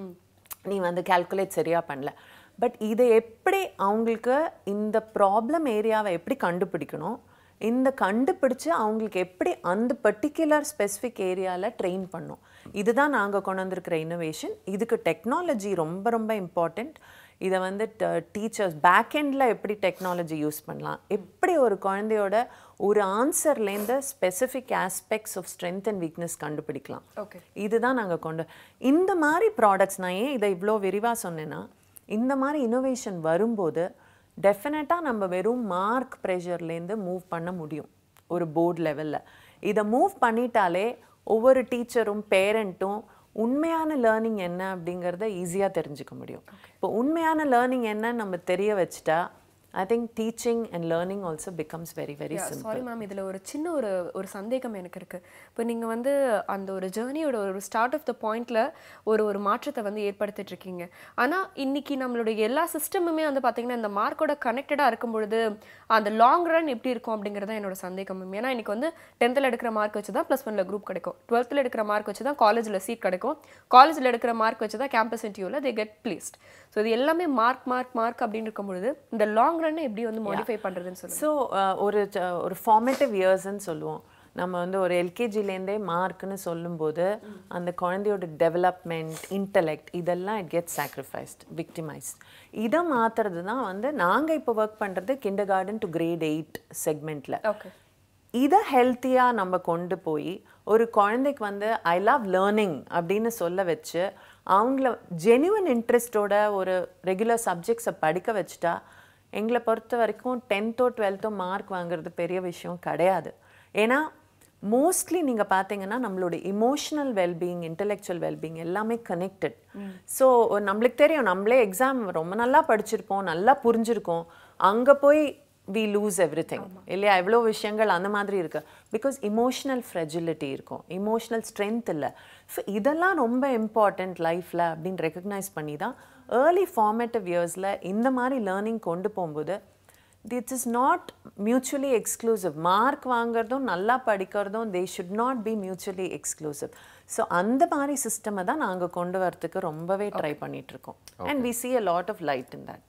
நீ வந்து கால்குலேட் சரியாக பண்ணல பட் இதை எப்படி அவங்களுக்கு இந்த ப்ராப்ளம் ஏரியாவை எப்படி கண்டுபிடிக்கணும் இந்த கண்டுபிடிச்சு அவங்களுக்கு எப்படி அந்த பர்டிகுலர் ஸ்பெசிஃபிக் ஏரியாவில் ட்ரெயின் பண்ணும் இதுதான் நாங்கள் கொண்டு வந்திருக்கிற இன்னோவேஷன் இதுக்கு டெக்னாலஜி ரொம்ப ரொம்ப இம்பார்ட்டண்ட் இதை வந்து டீச்சர்ஸ் பேக் எண்டில் எப்படி டெக்னாலஜி யூஸ் பண்ணலாம் எப்படி ஒரு குழந்தையோட ஒரு ஆன்சர்லேருந்து specific aspects of strength and weakness கண்டுபிடிக்கலாம் ஓகே இதுதான் நாங்கள் கொண்டு இந்த மாதிரி ப்ராடக்ட்ஸ் நான் ஏன் இதை இவ்வளோ விரிவாக சொன்னேன்னா இந்த மாதிரி இன்னோவேஷன் வரும்போது டெஃபினட்டாக நம்ம வெறும் மார்க் ப்ரெஷர்லேருந்து மூவ் பண்ண முடியும் ஒரு போர்டு லெவலில் இதை மூவ் பண்ணிட்டாலே ஒவ்வொரு டீச்சரும் பேரண்ட்டும் உண்மையான லேர்னிங் என்ன அப்படிங்கிறத ஈஸியாக தெரிஞ்சுக்க முடியும் இப்போ உண்மையான லேர்னிங் என்னன்னு நம்ம தெரிய வச்சுட்டா I think teaching and learning also becomes very very yeah, simple. Sorry ma'am இதுல ஒரு சின்ன ஒரு ஒரு சந்தேகம் எனக்கு இருக்கு இப்போ நீங்க வந்து அந்த ஒரு ஜர்னியோட ஒரு ஸ்டார்ட் ஆஃப் த பாயிண்ட்ல ஒரு ஒரு மாற்றத்தை வந்து ஏற்படுத்திட்டு இருக்கீங்க ஆனா இன்னைக்கு நம்மளுடைய எல்லா சிஸ்டமுமே வந்து பாத்தீங்கன்னா இந்த மார்க்கோட கனெக்டடா இருக்கும் பொழுது அந்த லாங் ரன் எப்படி இருக்கும் அப்படிங்கறத என்னோட சந்தேகம் மேம் ஏன்னா இன்னைக்கு வந்து டென்த்ல எடுக்கிற மார்க் வச்சு தான் ப்ளஸ் ஒன்ல குரூப் கிடைக்கும் டுவெல்த்ல எடுக்கிற மார்க் வச்சு தான் காலேஜ்ல சீட் கிடைக்கும் காலேஜ்ல எடுக்கிற மார்க் வச்சு தான் கேம்பஸ் இன்டர்வியூல they get placed ஸோ இது எல்லாமே மார்க் மார்க் மார்க் அப்படின்னு இருக்கும் பொழுது இந்த லாங் ரன் எப்படி வந்து மாடிஃபை பண்றதுன்னு சொல்லுங்க ஸோ ஒரு ஒரு ஃபார்மேட்டிவ் இயர்ஸ்ன்னு சொல்லுவோம் நம்ம வந்து ஒரு எல்கேஜிலேருந்தே மார்க்னு சொல்லும்போது அந்த குழந்தையோட டெவலப்மெண்ட் இன்டெலெக்ட் இதெல்லாம் இட் கெட் சாக்ரிஃபைஸ்ட் விக்டிமைஸ்ட் இதை மாற்றுறது தான் வந்து நாங்கள் இப்போ ஒர்க் பண்ணுறது kindergarten to grade eight செக்மெண்ட்டில் ஓகே இதை ஹெல்த்தியாக நம்ம கொண்டு போய் ஒரு குழந்தைக்கு வந்து ஐ லவ் லேர்னிங் அப்படின்னு சொல்ல வச்சு அவங்கள ஜென்யூன் இன்ட்ரெஸ்டோட ஒரு ரெகுலர் சப்ஜெக்ட்ஸை படிக்க வச்சுட்டா எங்களை பொறுத்த வரைக்கும் டென்த்தோ டுவெல்த்தோ மார்க் வாங்குறது பெரிய விஷயம் கிடையாது ஏன்னா மோஸ்ட்லி நீங்கள் பார்த்தீங்கன்னா நம்மளோட இமோஷனல் வெல்பீயிங் இன்டெலெக்சுவல் வெல்பீயிங் எல்லாமே கனெக்டட் ஸோ நம்மளுக்கு தெரியும் நம்மளே எக்ஸாம் ரொம்ப நல்லா படிச்சிருப்போம் நல்லா புரிஞ்சிருக்கோம் அங்கே போய் we lose everything இல்லையா எவ்வளோ விஷயங்கள் அந்த மாதிரி இருக்கு பிகாஸ் இமோஷனல் ஃப்ரெஜிலிட்டி இருக்கும் இமோஷனல் ஸ்ட்ரென்த் இல்லை ஸோ இதெல்லாம் ரொம்ப இம்பார்ட்டண்ட் லைஃப்பில் அப்படின்னு ரெக்கக்னைஸ் பண்ணி தான் ஏர்லி ஃபார்மேட்டிவ் இயர்ஸில் இந்த மாதிரி லேர்னிங் கொண்டு போகும்போது this is not mutually exclusive mark வாங்குறதும் நல்லா படிக்கிறதும் they should not be mutually exclusive so அந்த மாதிரி சிஸ்டமை தான் நாங்கள் கொண்டு வரதுக்கு ரொம்பவே ட்ரை பண்ணிட்டு இருக்கோம் and we see a lot of light in that.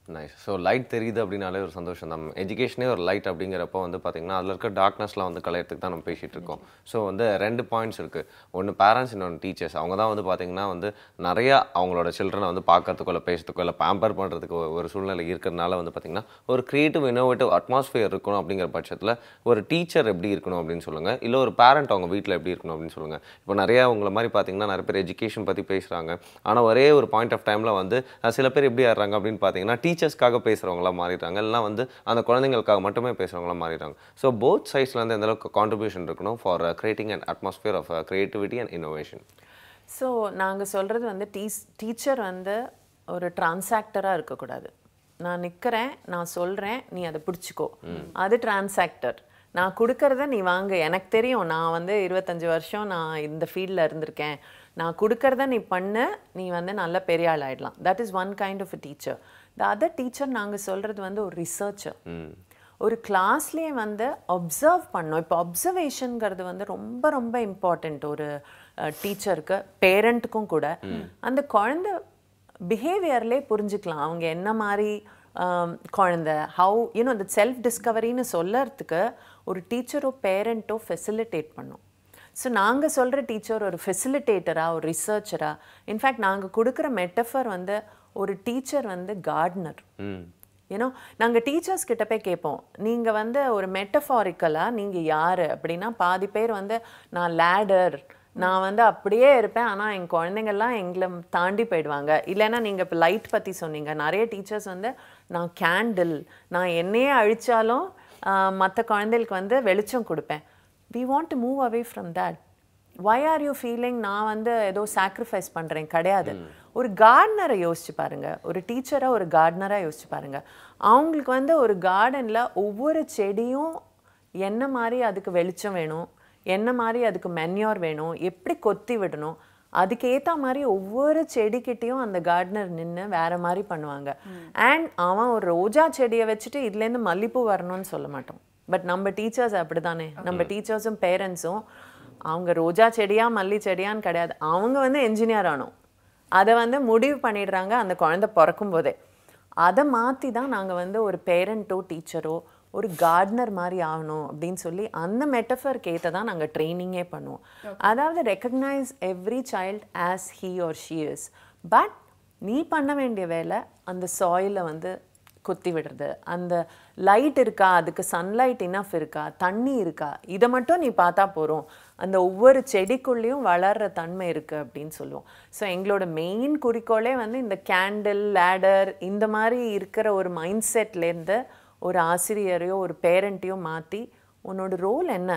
Nice. So light தெரியுது அப்படின்னாலே ஒரு சந்தோஷம் தான். எஜுகேஷனே ஒரு லைட் அப்படிங்கிறப்போ வந்து பார்த்தீங்கன்னா அதில் இருக்க டார்க்னஸ்லாம் வந்து கலையறதுக்கு தான் நம்ம பேசிகிட்டு இருக்கோம். ஸோ வந்து ரெண்டு பாயிண்ட்ஸ் இருக்குது. ஒன்று பேரண்ட்ஸ், இன்னொன்று டீச்சர்ஸ். அவங்க தான் வந்து பார்த்தீங்கன்னா வந்து நிறையா அவங்களோட சில்ட்ரனை வந்து பார்க்கறதுக்கோ இல்லை பேசுறதுக்கோ இல்லை பேம்பர் பண்ணுறதுக்கு ஒரு சூழ்நிலை இருக்கிறதுனால வந்து பார்த்தீங்கன்னா ஒரு க்ரியேட்டிவ் இன்னோவேட்டிவ் அட்மாஸ்ஃபியர் இருக்கணும் அப்படிங்கிற பட்சத்தில் ஒரு டீச்சர் எப்படி இருக்கணும் அப்படின்னு சொல்லுங்கள், இல்லை ஒரு பேரண்ட் அவங்க வீட்டில் எப்படி இருக்கணும் அப்படின்னு சொல்லுங்கள். இப்போ நிறையா உங்களை மாதிரி பார்த்தீங்கன்னா நிறைய பேர் எஜுகேஷன் பற்றி பேசுகிறாங்க. ஆனால் ஒரே ஒரு பாயிண்ட் ஆஃப் டைமில் வந்து சில பேர் எப்படி ஆடுறாங்க அப்படின்னு பார்த்தீங்கன்னா டீச்சர்ஸ்க்காக பேசுகிறவங்களா மாறிடுறாங்க, இல்லைனா வந்து அந்த குழந்தைங்களுக்காக மட்டுமே பேசுகிறவங்களா மாறிடுறாங்க. ஸோ போத் சைட்ஸ்லேருந்து எந்த அளவுக்கு கான்ட்ரிபியூஷன் இருக்கணும் for creating and atmosphere of creativity and innovation? So நாங்கள் சொல்கிறது வந்து டீஸ் டீச்சர் வந்து ஒரு டிரான்சாக்டராக இருக்கக்கூடாது. நான் நிற்கிறேன், நான் சொல்கிறேன், நீ அதை பிடிச்சிக்கோ, அது டிரான்சாக்டர். நான் கொடுக்கறத நீ வாங்க, எனக்கு தெரியும், நான் வந்து இருபத்தஞ்சி வருஷம் நான் இந்த ஃபீல்டில் இருந்திருக்கேன், நான் கொடுக்கறத நீ பண்ண, நீ வந்து நல்ல பெரிய ஆள் ஆகிடலாம். That is one kind of a teacher. The other teacher நாங்கள் சொல்கிறது வந்து ஒரு ரிசர்ச்சர். ஒரு கிளாஸ்லேயே வந்து அப்சர்வ் பண்ணோம். இப்போ அப்சர்வேஷனுங்கிறது வந்து ரொம்ப ரொம்ப இம்பார்ட்டண்ட் ஒரு டீச்சருக்கு, பேரண்ட்டுக்கும் கூட. அந்த குழந்தை பிஹேவியர்லேயே புரிஞ்சுக்கலாம் அவங்க என்ன மாதிரி குழந்தை, ஹவு யூனோ அந்த செல்ஃப் டிஸ்கவரின்னு சொல்லறதுக்கு ஒரு டீச்சரோ பேரண்ட்டோ ஃபெசிலிட்டேட் பண்ணும். ஸோ நாங்கள் சொல்கிற டீச்சர் ஒரு ஃபெசிலிட்டேட்டராக, ஒரு ரிசர்ச்சராக. இன்ஃபேக்ட் நாங்கள் கொடுக்குற மெட்டஃபர் வந்து ஒரு டீச்சர் வந்து கார்டனர். ஏன்னோ நாங்கள் டீச்சர்ஸ் கிட்ட போய் கேட்போம், நீங்கள் வந்து ஒரு மெட்டஃபாரிக்கலாக நீங்கள் யார் அப்படின்னா, பாதி பேர் வந்து நான் லேடர், நான் வந்து அப்படியே இருப்பேன், ஆனால் என் குழந்தைங்கள்லாம் எங்களை தாண்டி போயிடுவாங்க. இல்லைன்னா நீங்கள் இப்போ லைட் பற்றி சொன்னீங்க, நிறைய டீச்சர்ஸ் வந்து நான் கேண்டில், நான் என்னையே அழித்தாலும் மற்ற குழந்தைகளுக்கு வந்து வெளிச்சம் கொடுப்பேன். we want to move away from that. why are you feeling நான் வந்து ஏதோ சாக்ரிஃபைஸ் பண்ணுறேன்? கிடையாது. ஒரு கார்டனரை யோசிச்சு பாருங்க, ஒரு டீச்சரை ஒரு கார்டனராக யோசிச்சு பாருங்க. அவங்களுக்கு வந்து ஒரு கார்டனில் ஒவ்வொரு செடியும் என்ன மாதிரி அதுக்கு வெளிச்சம் வேணும், என்ன மாதிரி அதுக்கு மென்யூர் வேணும், எப்படி கொத்தி விடணும், அதுக்கேற்ற மாதிரி ஒவ்வொரு செடிக்கிட்டையும் அந்த கார்டனர் நின்று வேறு மாதிரி பண்ணுவாங்க. அண்ட் அவன் ஒரு ரோஜா செடியை வச்சுட்டு இதுலேருந்து மல்லிப்பூ வரணும்னு சொல்ல மாட்டோம். பட் நம்ம டீச்சர்ஸ் அப்படி தானே, நம்ம டீச்சர்ஸும் பேரண்ட்ஸும் அவங்க ரோஜா செடியா மல்லி செடியான்னு கிடையாது, அவங்க வந்து என்ஜினியர் ஆனோம், அதை வந்து முடிவு பண்ணிடுறாங்க அந்த குழந்தை பிறக்கும் போதே. அதை மாற்றி தான் நாங்கள் வந்து ஒரு பேரண்ட்டோ டீச்சரோ ஒரு கார்டனர் மாதிரி ஆகணும் அப்படின்னு சொல்லி அந்த மெட்டஃபருக்கு ஏற்ற தான் நாங்கள் ட்ரைனிங்கே பண்ணுவோம். அதாவது recognise every child as he or she is. But நீ பண்ண வேண்டிய வேலை அந்த சாயிலை வந்து கொத்தி விடுறது, அந்த லைட் இருக்கா, அதுக்கு சன்லைட் இனஃப் இருக்கா, தண்ணி இருக்கா, இதை மட்டும் நீ பார்த்தா போகிறோம், அந்த ஒவ்வொரு செடிக்குள்ளேயும் வளர்கிற தன்மை இருக்குது அப்படின்னு சொல்லுவோம். ஸோ எங்களோட மெயின் குறிக்கோளே வந்து இந்த கேண்டில், லேடர் இந்த மாதிரி இருக்கிற ஒரு மைண்ட் செட்லேருந்து ஒரு ஆசிரியரையோ ஒரு பேரண்ட்டையோ மாற்றி உன்னோட ரோல் என்ன,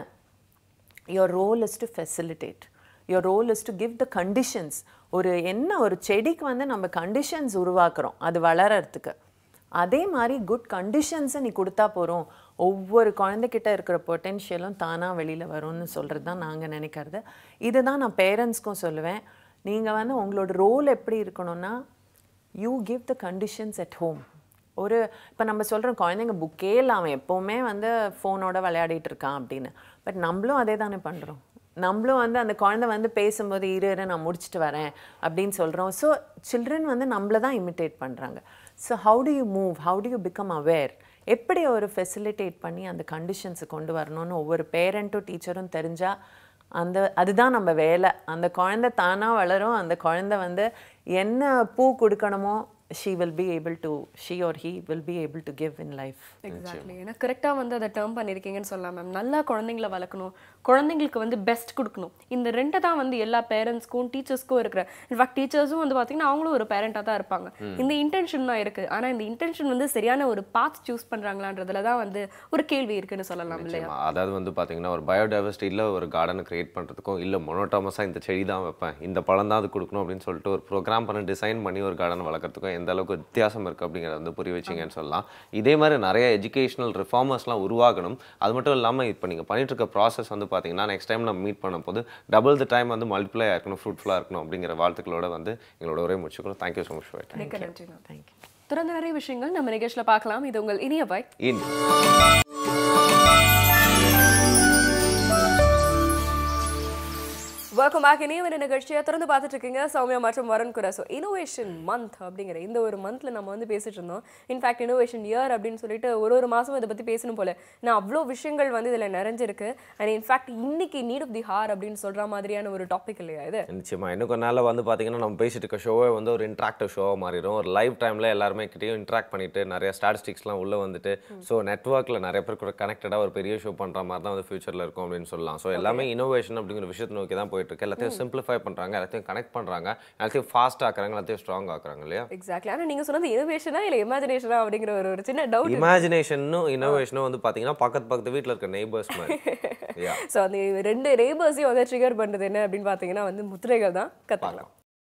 your role is to facilitate, your role is to give the conditions. ஒரு என்ன ஒரு செடிக்கு வந்து நம்ம கண்டிஷன்ஸ் உருவாக்குறோம் அது வளர்கிறதுக்கு, அதே மாதிரி குட் கண்டிஷன்ஸை நீ கொடுத்தா போகிறோம், ஒவ்வொரு குழந்தைகிட்ட இருக்கிற பொட்டென்ஷியலும் தானாக வெளியில் வரும்னு சொல்கிறது தான் நாங்கள் நினைக்கிறது. இதுதான் நான் பேரண்ட்ஸ்க்கும் சொல்லுவேன். நீங்கள் வந்து உங்களோட ரோல் எப்படி இருக்கணும்னா, you give the conditions at home. ஒரு இப்போ நம்ம சொல்கிறோம் குழந்தைங்க புக்கே இல்லாமல் எப்போவுமே வந்து ஃபோனோட விளையாடிட்டு இருக்கான் அப்படின்னு. பட் நம்மளும் அதே தானே பண்ணுறோம். நம்மளும் வந்து அந்த குழந்தை வந்து பேசும்போது இரு இரு நான் முடிச்சுட்டு வரேன் அப்படின்னு சொல்கிறோம். ஸோ சில்ட்ரன் வந்து நம்மளை தான் இமிட்டேட் பண்ணுறாங்க. So how do you move, how do you become aware, எப்படி ஒரு ஃபெசிலிட்டேட் பண்ணி அந்த கண்டிஷன்ஸை கொண்டு வரணும்னு ஒவ்வொரு பேரண்ட்டும் டீச்சரும் தெரிஞ்சால் அந்த அதுதான் நம்ம வேலை. அந்த குழந்தை தானாக வளரும். அந்த குழந்தை வந்து என்ன பூ கொடுக்கணுமோ she will be able to, she or he will be able to give in life. Exactly. எனக்கு கரெக்டாக வந்து அதை டேர்ம் பண்ணியிருக்கீங்கன்னு சொல்லலாம் மேம். நல்லா குழந்தைங்களை வளர்க்கணும், குழந்தைங்களுக்கு வந்து பெஸ்ட் கொடுக்கணும். இந்த ரெண்டு தான் வந்து எல்லா பேரண்ட்ஸ்க்கும் டீச்சர்ஸ்க்கும் இருக்கிற. இன்ஃபேக்ட் டீச்சர்ஸும் வந்து பார்த்தீங்கன்னா அவங்களும் ஒரு பேரண்டாக தான் இருப்பாங்க. இந்த இன்டென்ஷன் தான் இருக்குது. ஆனால் இந்த இன்டென்ஷன் வந்து சரியான ஒரு பாத் சூஸ் பண்ணுறாங்களான்றதுல தான் வந்து ஒரு கேள்வி இருக்குன்னு சொல்லலாம் இல்லையா? அதாவது வந்து பார்த்தீங்கன்னா ஒரு பயோடைவர்சிட்டியில் ஒரு கார்டனை கிரியேட் பண்ணுறதுக்கும், இல்லை மொனோட்டாமஸாக இந்த செடி தான் வைப்பேன், இந்த பழம் தான் அது கொடுக்கணும் அப்படின்னு சொல்லிட்டு ஒரு ப்ரோக்ராம் பண்ணி டிசைன் பண்ணி ஒரு கார்டன் வளர்க்குறதுக்கும் எந்த அளவுக்கு வித்தியாசம் இருக்குது அப்படிங்கிறத வந்து புரிய வச்சிங்கன்னு சொல்லலாம். இதே மாதிரி நிறைய எஜுகேஷனல் ரிஃபார்மர்ஸ்லாம் உருவாகணும். அது மட்டும் இல்லாமல் இப்போ நீங்கள் பண்ணிட்டு இருக்க ப்ராசஸ் வந்து பார்த்தீங்கன்னா நெக்ஸ்ட் டைம் நம்ம மீட் பண்ணும் போது டபுள் த டைம் வந்து மல்டிப்ளை ஆகணும், ஃப்ரூட்ஃபுல்லாக இருக்கணும் அப்படிங்கிற வாழ்த்துக்களோட வந்து எங்களோட ஒரே முடிச்சுக்கிறோம். Thank you so much for it. Thank you. தொடர்ந்து நிறைய விஷயங்கள் நம்ம நிகழ்ச்சியில் பார்க்கலாம். இது உங்கள் இனியவை. Welcome back. இனியவன் நிகழ்ச்சியை தொடர்ந்து பார்த்துட்டு இருக்கீங்க சௌமியா மற்றும் வரன் குரா. ஸோ இனோவேஷன் மந்த் அப்படிங்கிற இந்த ஒரு மந்த்ல நம்ம வந்து பேசிட்டு இருந்தோம். இன்ஃபேக்ட் இனோவேஷன் இயர் அப்படின்னு சொல்லிட்டு ஒரு ஒரு மாசமும் இதை பத்தி பேசணும் போல. நான் அவ்வளோ விஷயங்கள் வந்து இதுல நிறைஞ்சிருக்கு. அண்ட் இன்ஃபேக்ட் இன்னைக்கு நீட் ஆஃப் தி ஹார் அப்படின்னு சொல்ற மாதிரியான ஒரு டாபிக் இல்லையா இது? நிச்சயமா இன்னும் கொஞ்ச நாள்ல வந்து பாத்தீங்கன்னா நம்ம பேசிட்டு இருக்க ஷோவே வந்து ஒரு இன்ட்ராக்டிவ் ஷோவா மாறிடும். ஒரு லைவ் டைம்ல எல்லாருமே கிட்டயும் இன்ட்ராக்ட் பண்ணிட்டு நிறைய ஸ்டாட்டிஸ்டிக்ஸ்லாம் உள்ள வந்துட்டு ஸோ நெட்வொர்க்ல நிறைய பேர் கூட கனெக்டடா ஒரு பெரிய ஷோ பண்ற மாதிரி தான் வந்து ஃபியூச்சர்ல இருக்கும் அப்படின்னு சொல்லலாம். ஸோ எல்லாமே இனோவேஷன் அப்படிங்கிற விஷயத்தை நோக்கி தான் போயிட்டு இருக்கு. எல்லாத்தையும் சிம்பிளிஃபை பண்றாங்க, எல்லாத்தையும் கனெக்ட் பண்றாங்க, எல்லாத்தையும் ஃபாஸ்ட் ஆக்குறாங்க, எல்லாத்தையும் ஸ்ட்ராங் ஆக்குறாங்க இல்லையா? எக்ஸாக்ட்லி. ஆனா நீங்க சொன்னது இனோவேஷனா இல்ல இமேஜினேஷனா அப்படிங்கிற ஒரு ஒரு சின்ன டவுட். இமேஜினேஷனும் இனோவேஷனும் வந்து பாத்தீங்கன்னா பக்கத்து பக்கத்து வீட்ல இருக்க நெய்பர்ஸ் மாதிரி. ஸோ அந்த ரெண்டு நெய்பர்ஸையும் வந்து ட்ரிகர் பண்றது என்ன அப்படின்னு பாத்தீங்கன்னா வந்து முத்திரைகள் தான். கத்துக்கலாம்.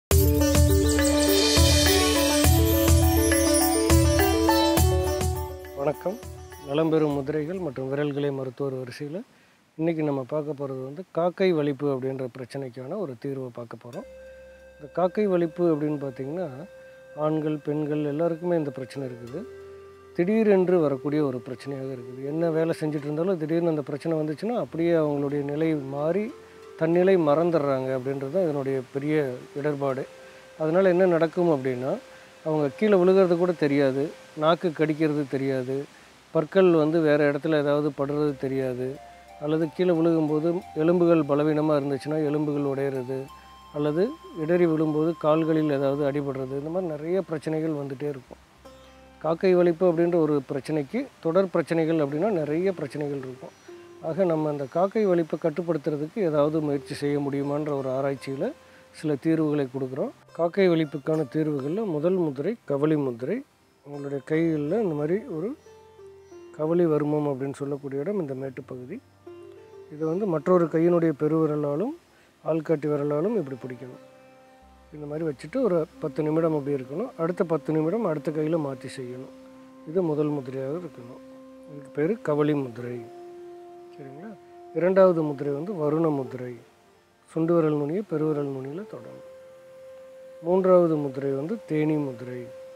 வணக்கம். நலம்பெறும் முதிரைகள் மற்றும் விரல்களை மருத்துவர் வரிசையில் இன்றைக்கி நம்ம பார்க்க போகிறது வந்து காக்கை வலிப்பு அப்படின்ற பிரச்சனைக்கான ஒரு தீர்வை பார்க்க போகிறோம். இந்த காக்கை வலிப்பு அப்படின்னு பார்த்திங்கன்னா ஆண்கள் பெண்கள் எல்லாருக்குமே இந்த பிரச்சனை இருக்குது. திடீரென்று வரக்கூடிய ஒரு பிரச்சனையாக இருக்குது. என்ன வேலை செஞ்சுட்டு இருந்தாலும் திடீர்னு அந்த பிரச்சனை வந்துச்சுன்னா அப்படியே அவங்களுடைய நிலை மாறி தன்னிலை மறந்துடுறாங்க அப்படின்றது தான் இதனுடைய பெரிய இடர்பாடு. அதனால் என்ன நடக்கும் அப்படின்னா அவங்க கீழே விழுகிறது கூட தெரியாது, நாக்கு கடிக்கிறது தெரியாது, பற்கள் வந்து வேறு இடத்துல ஏதாவது படுறது தெரியாது, அல்லது கீழே விழுகும்போது எலும்புகள் பலவீனமாக இருந்துச்சுன்னா எலும்புகள் உடையிறது, அல்லது இடறி விழும்போது கால்களில் ஏதாவது அடிபடுறது, இந்த மாதிரி நிறைய பிரச்சனைகள் வந்துகிட்டே இருக்கும். காக்கை வலிப்பு அப்படின்ற ஒரு பிரச்சனைக்கு தொடர் பிரச்சனைகள் அப்படின்னா நிறைய பிரச்சனைகள் இருக்கும். ஆக நம்ம அந்த காக்கை வலிப்பை கட்டுப்படுத்துறதுக்கு ஏதாவது முயற்சி செய்ய முடியுமான்ற ஒரு ஆராய்ச்சியில் சில தீர்வுகளை கொடுக்குறோம். காக்கை வலிப்புக்கான தீர்வுகளில் முதல் முதிரை கவளி முதிரை. உங்களுடைய கைகளில் இந்த மாதிரி ஒரு கவளி வருமம் அப்படின்னு சொல்லக்கூடிய இடம் இந்த மேட்டுப்பகுதி. இதை வந்து மற்றொரு கையினுடைய பெருவிரலாலும் ஆள்காட்டி விரலாலும் இப்படி பிடிக்கணும். இந்த மாதிரி வச்சுட்டு ஒரு பத்து நிமிடம் அப்படி இருக்கணும். அடுத்த பத்து நிமிடம் அடுத்த கையில் மாற்றி செய்யணும். இது முதல் முதிரையாக இருக்கணும். இதுக்கு பேர் கவளி முதிரை. சரிங்களா? இரண்டாவது முதிரை வந்து வருண முதிரை. சுண்டு விரல் நுனியை பெருவிரல் நுனியில் தொடரும். மூன்றாவது முதிரை வந்து தேனி முதிரை.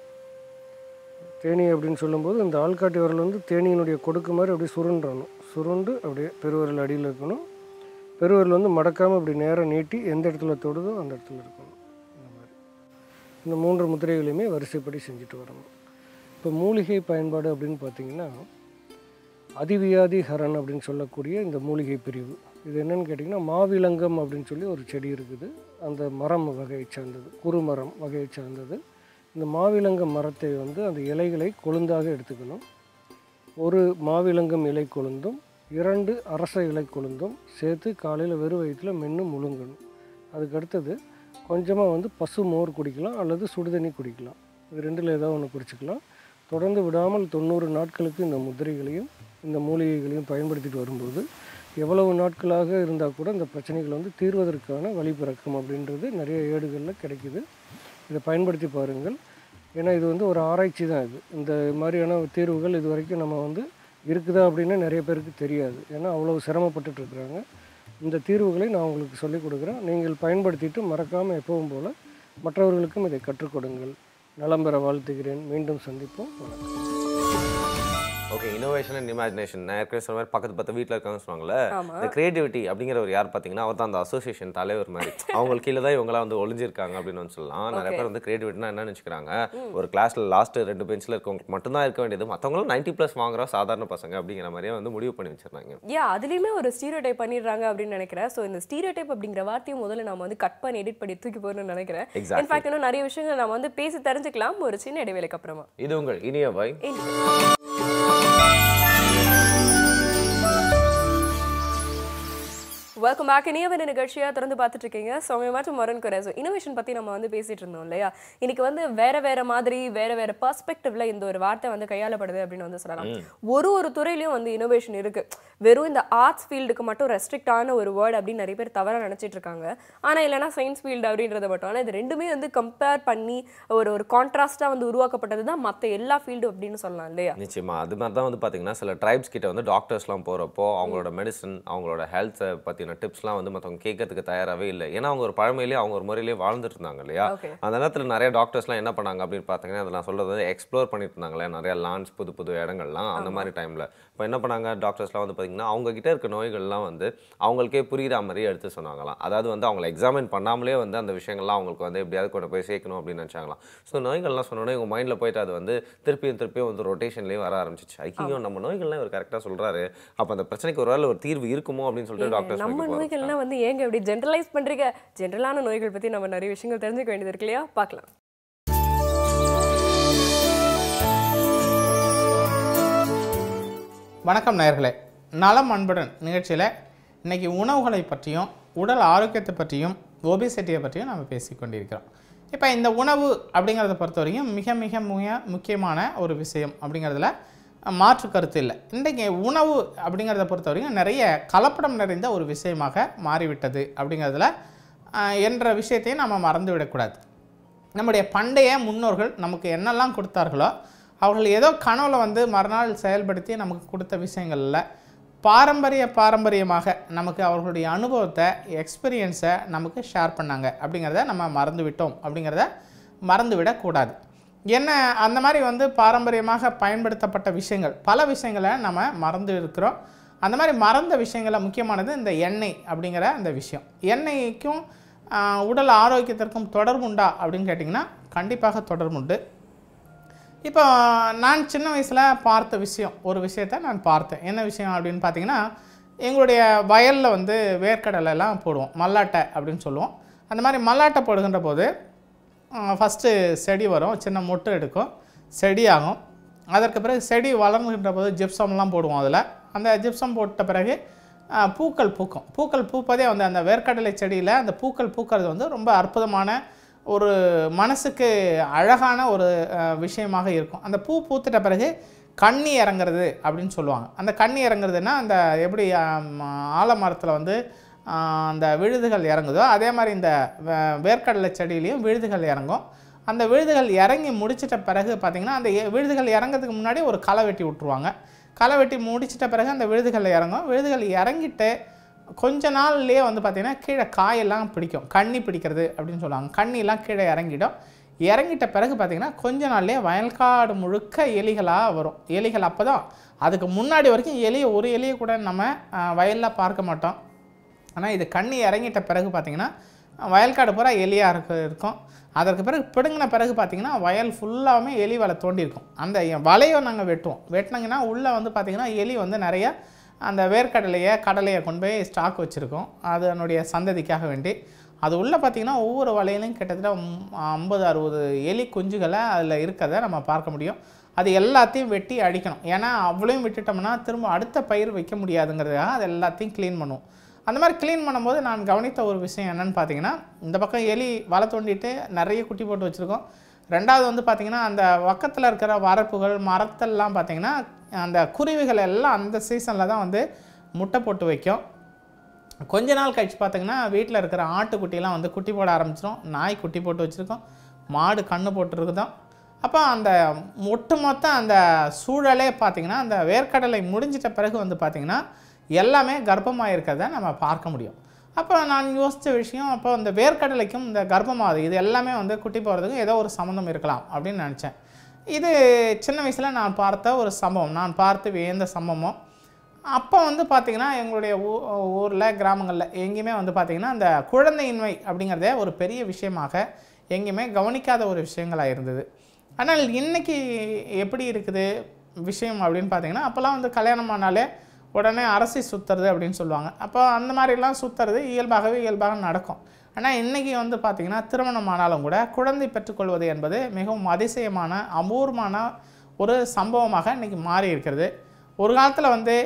தேனி அப்படின்னு சொல்லும்போது இந்த ஆள்காட்டி விரல் வந்து தேனியினுடைய கொடுக்கு மாதிரி அப்படியே சுருண்டணும். சுருண்டு அப்படியே பெருவிரல் அடியில் இருக்கணும். பெருவிரல் வந்து மடக்காமல் அப்படி நேராக நீட்டி எந்த இடத்துல தொடுதோ அந்த இடத்துல இருக்கணும். இந்த மாதிரி இந்த மூன்று முதிரைகளையுமே வரிசைப்படி செஞ்சுட்டு வரணும். இப்போ மூலிகை பயன்பாடு அப்படின்னு பார்த்திங்கன்னா அதிவியாதி ஹரன் அப்படின்னு சொல்லக்கூடிய இந்த மூலிகை பிரிவு இது என்னென்னு கேட்டிங்கன்னா மாவிலங்கம் அப்படின்னு சொல்லி ஒரு செடி இருக்குது. அந்த மரம் வகையை சார்ந்தது, குறுமரம் வகையை சார்ந்தது. இந்த மாவிலங்க மரத்தை வந்து அந்த இலைகளை கொழுந்தாக எடுத்துக்கணும். ஒரு மாவிலங்கம் இலை கொழுந்தும் இரண்டு அரச இலை கொழுந்தும் சேர்த்து காலையில் வெறும் வயிற்றில் மென்று முழுங்கணும். அதுக்கடுத்தது கொஞ்சமாக வந்து பசு மோர் குடிக்கலாம் அல்லது சுடுதண்ணி குடிக்கலாம். இது ரெண்டில் ஏதாவது ஒன்று குடிச்சிக்கலாம். தொடர்ந்து விடாமல் தொண்ணூறு நாட்களுக்கு இந்த முதிரைகளையும் இந்த மூலிகைகளையும் பயன்படுத்திட்டு வரும்போது எவ்வளவு நாட்களாக இருந்தால் கூட இந்த பிரச்சனைகள் வந்து தீர்வதற்கான வழி பிறக்கும் அப்படின்றது நிறைய ஏடுகளில் கிடைக்குது. இதை பயன்படுத்தி பாருங்கள். ஏன்னா இது வந்து ஒரு ஆராய்ச்சி தான். இது இந்த மாதிரியான தீர்வுகள் இது வரைக்கும் நம்ம வந்து இருக்குதா அப்படின்னு நிறைய பேருக்கு தெரியாது. ஏன்னா அவ்வளோ சிரமப்பட்டுட்ருக்குறாங்க. இந்த தீர்வுகளை நான் உங்களுக்கு சொல்லிக் கொடுக்குறேன். நீங்கள் பயன்படுத்திட்டு மறக்காமல் எப்பவும் போல் மற்றவர்களுக்கும் இதை கற்றுக் கொடுங்கள். நலம் பெற வாழ்த்துகிறேன். மீண்டும் சந்திப்போம். வணக்கம். Okay, innovation and imagination. நான் ஏற்கனவே சொன்ன மாதிரி பக்கத்து பத்து வீட்டில் இருக்காங்கன்னு சொன்னாங்களே, இந்த கிரியேட்டிவிட்டி அப்படிங்கிறவர் யார் பார்த்தீங்கன்னா அவர் தான் அந்த அசோசியேஷன் தலைவர் மாதிரி. அவங்களுக்கு கீழே தான் இவங்களாம் வந்து ஒளிஞ்சிருக்காங்க அப்படின்னு வந்து சொல்லலாம். நிறைய பேர் வந்து கிரியேட்டிவிட்டினா என்ன நினச்சிக்கிறாங்க, ஒரு கிளாஸில் லாஸ்ட் ரெண்டு பெஞ்சில் இருக்கவங்களுக்கு மட்டும்தான் இருக்க வேண்டியது, மற்றவங்களும் நைன்டி ப்ளஸ் வாங்குற சாதாரண பசங்க அப்படிங்கிற மாதிரியே வந்து முடிவு பண்ணி வச்சிருந்தாங்க. ஏன் அதுலேயுமே ஒரு ஸ்டீரியோடைப் பண்ணிடுறாங்க அப்படின்னு நினைக்கிறேன். ஸோ இந்த ஸ்டீரியோடைப் அப்படிங்கிற வார்த்தையை முதல்ல நம்ம வந்து கட் பண்ணி எடிட் பண்ணி தூக்கி போகணும்னு நினைக்கிறேன். இன்ஃபேக்ட் இன்னும் நிறைய விஷயங்கள் நம்ம வந்து பேசி தெரிஞ்சுக்கலாம் ஒரு சின்ன இடைவேளைக்கு அப்புறமா. இது உங்கள் இனியவை. Welcome back. இனியவன் நிகழ்ச்சியாக திறந்து பார்த்துட்டு இருக்கீங்க சௌமியா மற்றும் வரன் குரா. ஸோ இனோவேஷன் பற்றி நம்ம வந்து பேசிட்டு இருந்தோம் இல்லையா? இன்னைக்கு வந்து வேற வேற மாதிரி வேற வேற பர்ஸ்பெக்டிவ்ல இந்த ஒரு வார்த்தை வந்து கையாளப்படுது அப்படின்னு வந்து சொல்லலாம். ஒரு ஒரு துறையிலையும் வந்து இனோவேஷன் இருக்கு. வெறும் இந்த ஆர்ட்ஸ் ஃபீல்டுக்கு மட்டும் ரெஸ்ட்ரிக்டான ஒரு வேர்டு அப்படின்னு நிறைய பேர் தவறாக நினச்சிட்டு இருக்காங்க. ஆனால் இல்லைனா சயின்ஸ் ஃபீல்டு அப்படின்றத மட்டும். ஆனால் இது ரெண்டுமே வந்து கம்பேர் பண்ணி ஒரு ஒரு கான்ட்ராஸ்டாக வந்து உருவாக்கப்பட்டது தான் மற்ற எல்லா ஃபீல்டு அப்படின்னு சொல்லலாம் இல்லையா? நிச்சயமா அது மாதிரி தான் வந்து பார்த்தீங்கன்னா சில ட்ரைப்ஸ் கிட்ட வந்து டாக்டர்ஸ்லாம் போகிறப்போ அவங்களோட மெடிசன் அவங்களோட ஹெல்த்தை பற்றி பற்றின டிப்ஸ்லாம் வந்து மற்றவங்க கேட்கறதுக்கு தயாராகவே இல்லை. ஏன்னா அவங்க ஒரு பழமையிலேயே அவங்க ஒரு முறையிலேயே வாழ்ந்துட்டு இருந்தாங்க இல்லையா? அந்த நேரத்தில் நிறைய டாக்டர்ஸ்லாம் என்ன பண்ணாங்க அப்படின்னு பார்த்தீங்கன்னா, அதை நான் சொல்கிறது வந்து எக்ஸ்ப்ளோர் பண்ணிட்டு இருந்தாங்களே நிறைய லான்ச் புது புது இடங்கள்லாம். அந்த மாதிரி டைமில் இப்போ என்ன பண்ணாங்க டாக்டர்ஸ்லாம் வந்து பார்த்திங்கன்னா, அவங்ககிட்ட இருக்க நோய்கள்லாம் வந்து அவங்களுக்கே புரிகிற மாதிரியே எடுத்து சொன்னாங்களாம். அதாவது வந்து அவங்களை எக்ஸாமின் பண்ணாமலே வந்து அந்த விஷயங்கள்லாம் அவங்களுக்கு வந்து எப்படியாவது கொண்டு போய் சேர்க்கணும் அப்படின்னு நினச்சாங்களாம். ஸோ நோய்கள்லாம் சொன்னோன்னே உங்கள் மைண்டில் போயிட்டு அது வந்து திருப்பியும் திருப்பியும் வந்து ரொட்டேஷன்லேயே வர ஆரம்பிச்சிச்சு. ஐயோ நம்ம நோய்கள்லாம் இவர் கரெக்டாக சொல்கிறாரு, அப்போ அந்த பிரச்சனைக்கு ஒரு வேளை ஒரு தீர்வு இருக்குமோ அப்படின்னு சொல்லிட்டு டாக்டர்ஸ் நம்ம நோய்கள்லாம் வந்து ஏங்க இப்படி ஜென்ரலைஸ் பண்ணுறீங்க? ஜென்ரலான நோய்கள் பற்றி நம்ம நிறைய விஷயங்கள் தெரிஞ்சுக்க வேண்டியது இருக்கு இல்லையா? பார்க்கலாம். வணக்கம் நேயர்களே, நலம் அன்புடன் நிகழ்ச்சியில் இன்றைக்கி உணவுகளை பற்றியும் உடல் ஆரோக்கியத்தை பற்றியும் ஒபிசிட்டியை பற்றியும் நம்ம பேசிக்கொண்டிருக்கிறோம். இப்போ இந்த உணவு அப்படிங்கிறத பொறுத்த வரைக்கும் மிக மிக மிக முக்கியமான ஒரு விஷயம் அப்படிங்கிறதுல மாற்று கருத்து இல்லை. இன்றைக்கி உணவு அப்படிங்கிறத பொறுத்த வரைக்கும் நிறைய கலப்படம் நிறைந்த ஒரு விஷயமாக மாறிவிட்டது அப்படிங்கிறதுல என்ற விஷயத்தையும் நம்ம மறந்துவிடக்கூடாது. நம்முடைய பண்டைய முன்னோர்கள் நமக்கு என்னெல்லாம் கொடுத்தார்களோ அவர்கள் ஏதோ கனவுல வந்து மறுநாள் செயல்படுத்தி நமக்கு கொடுத்த விஷயங்களில் பாரம்பரிய பாரம்பரியமாக நமக்கு அவர்களுடைய அனுபவத்தை எக்ஸ்பீரியன்ஸை நமக்கு ஷேர் பண்ணாங்க அப்படிங்கிறத நம்ம மறந்துவிட்டோம் அப்படிங்கிறத மறந்துவிடக்கூடாது. என்ன அந்த மாதிரி வந்து பாரம்பரியமாக பயன்படுத்தப்பட்ட விஷயங்கள் பல விஷயங்களை நம்ம மறந்து இருக்கிறோம். அந்த மாதிரி மறந்த விஷயங்களை முக்கியமானது இந்த எண்ணெய் அப்படிங்கிற அந்த விஷயம். எண்ணெய்க்கும் உடல் ஆரோக்கியத்திற்கும் தொடர்புண்டா அப்படின்னு கேட்டிங்கன்னா கண்டிப்பாக தொடர்புண்டு. இப்போ நான் சின்ன வயசில் பார்த்த விஷயம் ஒரு விஷயத்தை நான் பார்த்தேன். என்ன விஷயம் அப்படின்னு பார்த்தீங்கன்னா, எங்களுடைய வயலில் வந்து வேர்க்கடலைலாம் போடுவோம், மல்லாட்டை அப்படின்னு சொல்லுவோம். அந்த மாதிரி மல்லாட்டை போடுகின்ற போது ஃபஸ்ட்டு செடி வரும், சின்ன மொட்டு எடுக்கும், செடி ஆகும். அதற்கு பிறகு செடி வளர்ந்துகின்ற போது ஜிப்சம்லாம் போடுவோம். அதில் அந்த ஜிப்சம் போட்ட பிறகு பூக்கள் பூக்கும். பூக்கள் பூப்பதே வந்து அந்த வேர்க்கடலை செடியில் அந்த பூக்கள் பூக்கிறது வந்து ரொம்ப அற்புதமான ஒரு மனசுக்கு அழகான ஒரு விஷயமாக இருக்கும். அந்த பூ பூத்துட்ட பிறகு கண்ணி இறங்குறது அப்படின்னு சொல்லுவாங்க. அந்த கண்ணி இறங்குறதுன்னா அந்த எப்படி ஆலமரத்தில் வந்து அந்த விழுதுகள் இறங்குதோ அதே மாதிரி இந்த வேர்க்கடலை செடியிலையும் விழுதுகள் இறங்கும். அந்த விழுதுகள் இறங்கி முடிச்சிட்ட பிறகு பார்த்திங்கன்னா அந்த விழுதுகள் இறங்கிறதுக்கு முன்னாடி ஒரு களை வெட்டி விட்ருவாங்க. களை வெட்டி முடிச்சிட்ட பிறகு அந்த விழுதுகள் இறங்கும். விழுதுகள் இறங்கிட்டு கொஞ்ச நாள்லேயே வந்து பார்த்திங்கன்னா கீழே காயெல்லாம் பிடிக்கும், கண்ணி பிடிக்கிறது அப்படின்னு சொல்லுவாங்க. கண்ணிலாம் கீழே இறங்கிடும். இறங்கிட்ட பிறகு பார்த்திங்கன்னா கொஞ்ச நாள்லேயே வயல்காடு முழுக்க எலிகளாக வரும். எலிகள் அப்போ தான், அதுக்கு முன்னாடி வரைக்கும் எலியை ஒரு எலியை கூட நம்ம வயலில் பார்க்க மாட்டோம். ஆனால் இது கண்ணி இறங்கிட்ட பிறகு பார்த்திங்கன்னா வயல்காடு பூரா எலியாக இருக்க இருக்கும். அதற்கு பிறகு பிடுங்கின பிறகு பார்த்திங்கன்னா வயல் ஃபுல்லாகவே எலி வலை தோண்டியிருக்கும். அந்த வலையை நாங்கள் வெட்டுவோம். வெட்டினங்கன்னா உள்ளே வந்து பார்த்திங்கன்னா எலி வந்து நிறையா அந்த வேர்க்கடலையை கடலையை கொண்டு போய் ஸ்டாக் வச்சுருக்கோம், அதனுடைய சந்ததிக்காக வேண்டி. அது உள்ளே பார்த்திங்கன்னா ஒவ்வொரு வலையிலையும் கிட்டத்தட்ட ஐம்பது அறுபது எலி குஞ்சுகளை அதில் இருக்கிறத நம்ம பார்க்க முடியும். அது எல்லாத்தையும் வெட்டி அடிக்கணும். ஏன்னா அவ்வளோயும் விட்டுட்டோம்னா திரும்ப அடுத்த பயிர் வைக்க முடியாதுங்கிறதுக்காக அது எல்லாத்தையும் க்ளீன் பண்ணுவோம். அந்த மாதிரி க்ளீன் பண்ணும்போது நான் கவனித்த ஒரு விஷயம் என்னென்னு பார்த்தீங்கன்னா, இந்த பக்கம் எலி வலை தோண்டிட்டு நிறைய குட்டி போட்டு வச்சுருக்கோம். ரெண்டாவது வந்து பார்த்திங்கன்னா அந்த பக்கத்தில் இருக்கிற வரப்புகள் மரத்தெல்லாம் பார்த்திங்கன்னா அந்த குருவிகள் எல்லாம் அந்த சீசனில் தான் வந்து முட்டை போட்டு வைக்கும். கொஞ்ச நாள் கழிச்சு பார்த்திங்கன்னா வீட்டில் இருக்கிற ஆட்டுக்குட்டிலாம் வந்து குட்டி போட ஆரம்பிச்சிடும். நாய் குட்டி போட்டு வச்சுருக்கோம், மாடு கன்று போட்டுருக்குதோம். அப்போ அந்த ஒட்டு மொத்தம் அந்த சூழலே பார்த்திங்கன்னா அந்த வேர்க்கடலை முடிஞ்சிட்ட பிறகு வந்து பார்த்திங்கன்னா எல்லாமே கர்ப்பமாக இருக்கிறத நம்ம பார்க்க முடியும். அப்போ நான் யோசித்த விஷயம், அப்போ இந்த வேர்க்கடலைக்கும் இந்த கர்ப்பமாகுது இது எல்லாமே வந்து குட்டி போகிறதுக்கும் ஏதோ ஒரு சம்மந்தம் இருக்கலாம் அப்படின்னு நினச்சேன். இது சின்ன வயசில் நான் பார்த்த ஒரு சம்பவம், நான் பார்த்து வியந்த சம்பவம். அப்போ வந்து பார்த்திங்கன்னா எங்களுடைய ஊ ஊரில் கிராமங்களில் எங்கேயுமே வந்து பார்த்திங்கன்னா அந்த குழந்தையின்மை அப்படிங்கிறதே ஒரு பெரிய விஷயமாக எங்கேயுமே கவனிக்காத ஒரு விஷயங்களாக இருந்தது. ஆனால் இன்றைக்கி எப்படி இருக்குது விஷயம் அப்படின்னு பார்த்திங்கன்னா, அப்போல்லாம் வந்து கல்யாணம் ஆனாலே உடனே அரசி சுற்றுறது அப்படின்னு சொல்லுவாங்க. அப்போ அந்த மாதிரிலாம் சுற்றுறது இயல்பாகவே இயல்பாக நடக்கும். ஆனால் இன்றைக்கி வந்து பார்த்திங்கன்னா திருமணம் ஆனாலும் கூட குழந்தை பெற்றுக்கொள்வது என்பது மிகவும் அதிசயமான அபூர்வமான ஒரு சம்பவமாக இன்றைக்கி மாறி இருக்கிறது. ஒரு காலத்தில் வந்து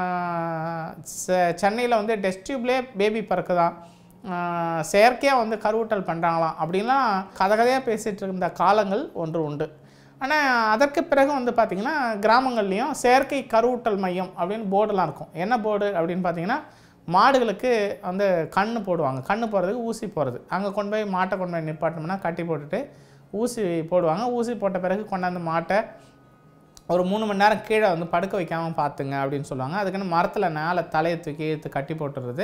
சென்னையில் வந்து டெஸ்ட் டியூப்லேயே பேபி பிறக்குதான், செயற்கையாக வந்து கருவூட்டல் பண்ணுறாங்களாம் அப்படின்லாம் கதை கதையாக பேசிகிட்டு இருந்த காலங்கள் ஒன்று உண்டு. ஆனால் அதற்கு பிறகு வந்து பார்த்திங்கன்னா கிராமங்கள்லேயும் செயற்கை கருவூட்டல் மையம் அப்படின்னு போர்டெலாம் இருக்கும். என்ன போர்டு அப்படின்னு பார்த்திங்கன்னா, மாடுகளுக்கு வந்து கண்ணு போடுவாங்க, கண்ணு போடுறதுக்கு ஊசி போடுறது. அங்கே கொண்டு போய் மாட்டை கொண்டு போய் நிப்பாட்டோம்னா கட்டி போட்டுட்டு ஊசி போடுவாங்க. ஊசி போட்ட பிறகு கொண்டாந்து மாட்டை ஒரு மூணு மணி நேரம் கீழே வந்து படுக்க வைக்காமல் பார்த்துங்க அப்படின்னு சொல்லுவாங்க. அதுக்குன்னு மரத்தில் மேலே தலையை தூக்கி எடுத்து கட்டி போட்டுறது.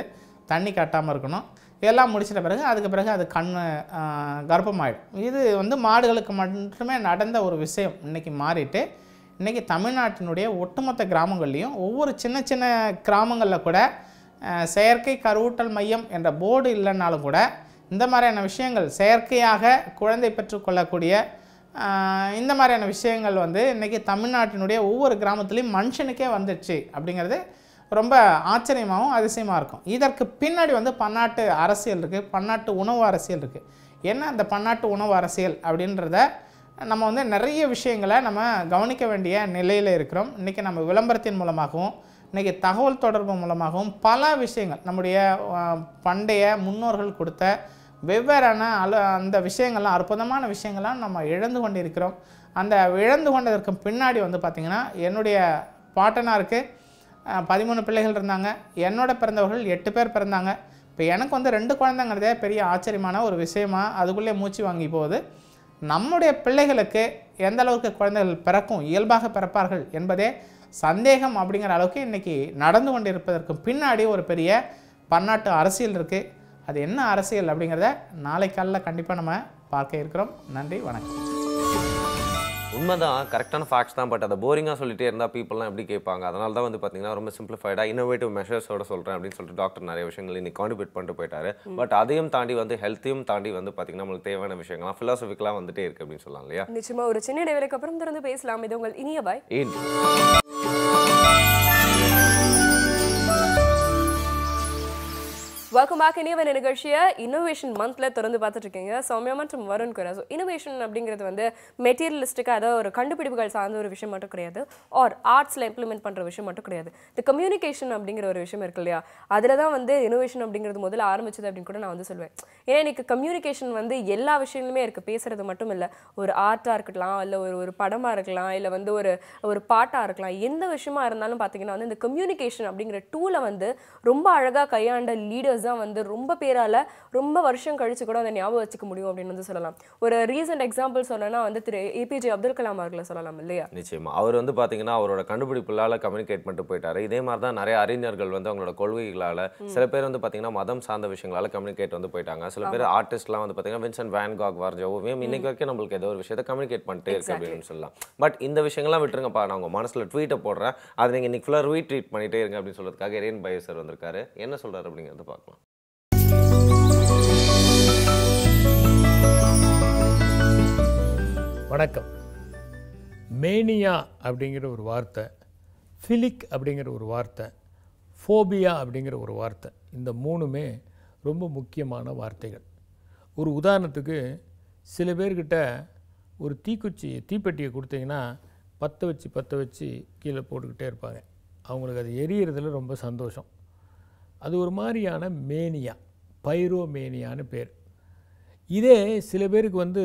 தண்ணி கட்டாமல் இருக்கணும். இதெல்லாம் முடிச்சிட்ட பிறகு அதுக்கு பிறகு அது கண் கர்ப்பமாயிடும். இது வந்து மாடுகளுக்கு மட்டுமே நடந்த ஒரு விஷயம் இன்றைக்கி மாறிட்டு இன்றைக்கி தமிழ்நாட்டினுடைய ஒட்டுமொத்த கிராமங்கள்லேயும் ஒவ்வொரு சின்ன சின்ன கிராமங்களில் கூட செயற்கை கருவூட்டல் மையம் என்ற போர்டு இல்லைன்னாலும் கூட இந்த மாதிரியான விஷயங்கள் செயற்கையாக குழந்தை பெற்றுக்கொள்ளக்கூடிய இந்த மாதிரியான விஷயங்கள் வந்து இன்றைக்கி தமிழ்நாட்டினுடைய ஒவ்வொரு கிராமத்துலேயும் மனுஷனுக்கே வந்துடுச்சு அப்படிங்கிறது ரொம்ப ஆச்சரியமாகவும் அதிசயமாக இருக்கும். இதற்கு பின்னாடி வந்து பன்னாட்டு அரசியல் இருக்குது, பன்னாட்டு உணவு அரசியல் இருக்குது. என்ன அந்த பன்னாட்டு உணவு அரசியல் அப்படின்றத நம்ம வந்து நிறைய விஷயங்களை நம்ம கவனிக்க வேண்டிய நிலையில் இருக்கிறோம். இன்றைக்கி நம்ம விளம்பரத்தின் மூலமாகவும் இன்றைக்கி தகவல் தொடர்பு மூலமாகவும் பல விஷயங்கள் நம்முடைய பண்டைய முன்னோர்கள் கொடுத்த வெவ்வேறான அல அந்த விஷயங்கள்லாம் அற்புதமான விஷயங்கள்லாம் நம்ம இழந்து கொண்டு இருக்கிறோம். அந்த இழந்து கொண்டதற்கு பின்னாடி வந்து பார்த்திங்கன்னா என்னுடைய பாட்டனாருக்கு பதிமூணு பிள்ளைகள் இருந்தாங்க, என்னோட பிறந்தவர்கள் எட்டு பேர் பிறந்தாங்க. இப்போ எனக்கு வந்து ரெண்டு குழந்தைங்கிறதே பெரிய ஆச்சரியமான ஒரு விஷயமா அதுக்குள்ளே மூச்சு வாங்கி போகுது. நம்முடைய பிள்ளைகளுக்கு எந்த அளவுக்கு குழந்தைகள் பிறக்கும், இயல்பாக பிறப்பார்கள் என்பதே சந்தேகம் அப்படிங்கிற அளவுக்கு இன்றைக்கி நடந்து கொண்டு இருப்பதற்கு பின்னாடி ஒரு பெரிய பன்னாட்டு அரசியல் இருக்குது. அது என்ன அரசியல் அப்படிங்கிறத நாளை காலையில் கண்டிப்பாக நம்ம பார்க்க இருக்கிறோம். நன்றி, வணக்கம். உண்மைதான், கரெக்டான ஃபேக்ட்ஸ் தான். பட் அதை போரிங்காக சொல்லிட்டே இருந்தால் பீப்புளெலாம் எப்படி கேட்பாங்க? அதனால தான் வந்து பார்த்தீங்கன்னா ரொம்ப சிம்பிளிஃபைடாக இன்னோவேட்டிவ் மெஷர்ஸோட சொல்கிறேன் அப்படின்னு சொல்லிட்டு டாக்டர் நிறைய விஷயங்கள் இன்னைக்கு கான்ட்ரிபியூட் பண்ணிட்டு போயிட்டாரு. பட் அதையும் தாண்டி வந்து ஹெல்த்தையும் தாண்டி வந்து பார்த்தீங்கன்னா நம்மளுக்கு தேவையான விஷயங்கள்லாம் ஃபிலாசபிக்கலாக வந்துட்டே இருக்குது அப்படின்னு சொல்லலாம் இல்லையா? நிச்சயமா ஒரு சின்ன இடைவேளைக்கு அப்புறம் திறந்து பேசலாம். இது உங்கள் இனியவாய். Welcome back. இனியவை நிகழ்ச்சியை இன்னோவேஷன் மந்த்ல திறந்து பார்த்துட்டு இருக்கீங்க. சௌமியா மற்றும் வருண் கூட. ஸோ இன்னோவேஷன் அப்படிங்கிறது வந்து மெட்டீரியலிஸ்டிக்காக அதாவது ஒரு கண்டுபிடிப்புகள் சார்ந்த ஒரு விஷயம் மட்டும் கிடையாது, ஆர் ஆர்ட்ஸில் இம்ப்ளிமெண்ட் பண்ணுற விஷயம் மட்டும் கிடையாது. இந்த கம்யூனிகேஷன் அப்படிங்கிற ஒரு விஷயம் இருக்கு இல்லையா, அதில் தான் வந்து இன்னோவேஷன் அப்படிங்கிறது முதல்ல ஆரம்பிச்சது அப்படின்னு கூட நான் வந்து சொல்லுவேன். ஏன்னா இன்னைக்கு கம்யூனிகேஷன் வந்து எல்லா விஷயங்களுமே இருக்குது. பேசுறது மட்டும் இல்லை, ஒரு ஆர்ட்டாக இருக்கலாம், இல்லை ஒரு ஒரு படமாக இருக்கலாம், இல்லை வந்து ஒரு ஒரு பாட்டாக இருக்கலாம், எந்த விஷயமா இருந்தாலும் பார்த்தீங்கன்னா வந்து இந்த கம்யூனிகேஷன் அப்படிங்கிற டூலை வந்து ரொம்ப அழகாக கையாண்ட லீடர்ஸ் தான் வந்து ரொம்ப பேரால ரொம்ப வருஷம் கழிச்சு கூட அதை ஞாபகம் வச்சுக்க முடியும் அப்படின்னு வந்து சொல்லலாம். ஒரு ரீசெண்ட் எக்ஸாம்பிள் சொல்லணும்னா வந்து திரு ஏபிஜே அப்துல் கலாம் அவர்களை சொல்லலாம் இல்லையா? நிச்சயமா. அவர் வந்து பார்த்தீங்கன்னா அவரோட கண்டுபிடிப்புகளால் கம்யூனிகேட் பண்ணிட்டு போயிட்டாரு. இதே மாதிரி தான் நிறைய அறிஞர்கள் வந்து அவங்களோட கொள்கைகளால், சில பேர் வந்து பார்த்தீங்கன்னா மதம் சார்ந்த விஷயங்களால கம்யூனிகேட் வந்து போயிட்டாங்க. சில பேர் ஆர்டிஸ்ட்லாம் வந்து பார்த்தீங்கன்னா வின்சென்ட் வேன் காக் வரைஞ்ச ஓவியம் இன்னைக்கு வரைக்கும் நம்மளுக்கு ஏதோ ஒரு விஷயத்தை கம்யூனிகேட் பண்ணிட்டே இருக்கு அப்படின்னு சொல்லலாம். பட் இந்த விஷயங்கள்லாம் விட்டுருங்கப்பா, நான் உங்கள் மனசில் ட்வீட்டை போடுறேன், அதை நீங்கள் இன்னைக்கு ஃபுல்லாக ரீட்வீட் பண்ணிட்டே இருங்க அப்படின்னு சொல்றதுக்காக எரியன் பயோ சார் வந்திருக்காரு. என்ன சொல்றாரு அப்படிங்கிறத பார்க்கலாம். வணக்கம். மேனியா அப்படிங்கிற ஒரு வார்த்தை, ஃபிலிக் அப்படிங்கிற ஒரு வார்த்தை, ஃபோபியா அப்படிங்கிற ஒரு வார்த்தை, இந்த மூணுமே ரொம்ப முக்கியமான வார்த்தைகள். ஒரு உதாரணத்துக்கு சில பேர்கிட்ட ஒரு தீக்குச்சி தீப்பெட்டியை கொடுத்தீங்கன்னா பற்ற வச்சு பற்ற வச்சு கீழே போட்டுக்கிட்டே இருப்பாங்க. அவங்களுக்கு அது எரியறதுல ரொம்ப சந்தோஷம். அது ஒரு மாதிரியான மேனியா, பைரோ மேனியான்னு பேர். இதே சில பேருக்கு வந்து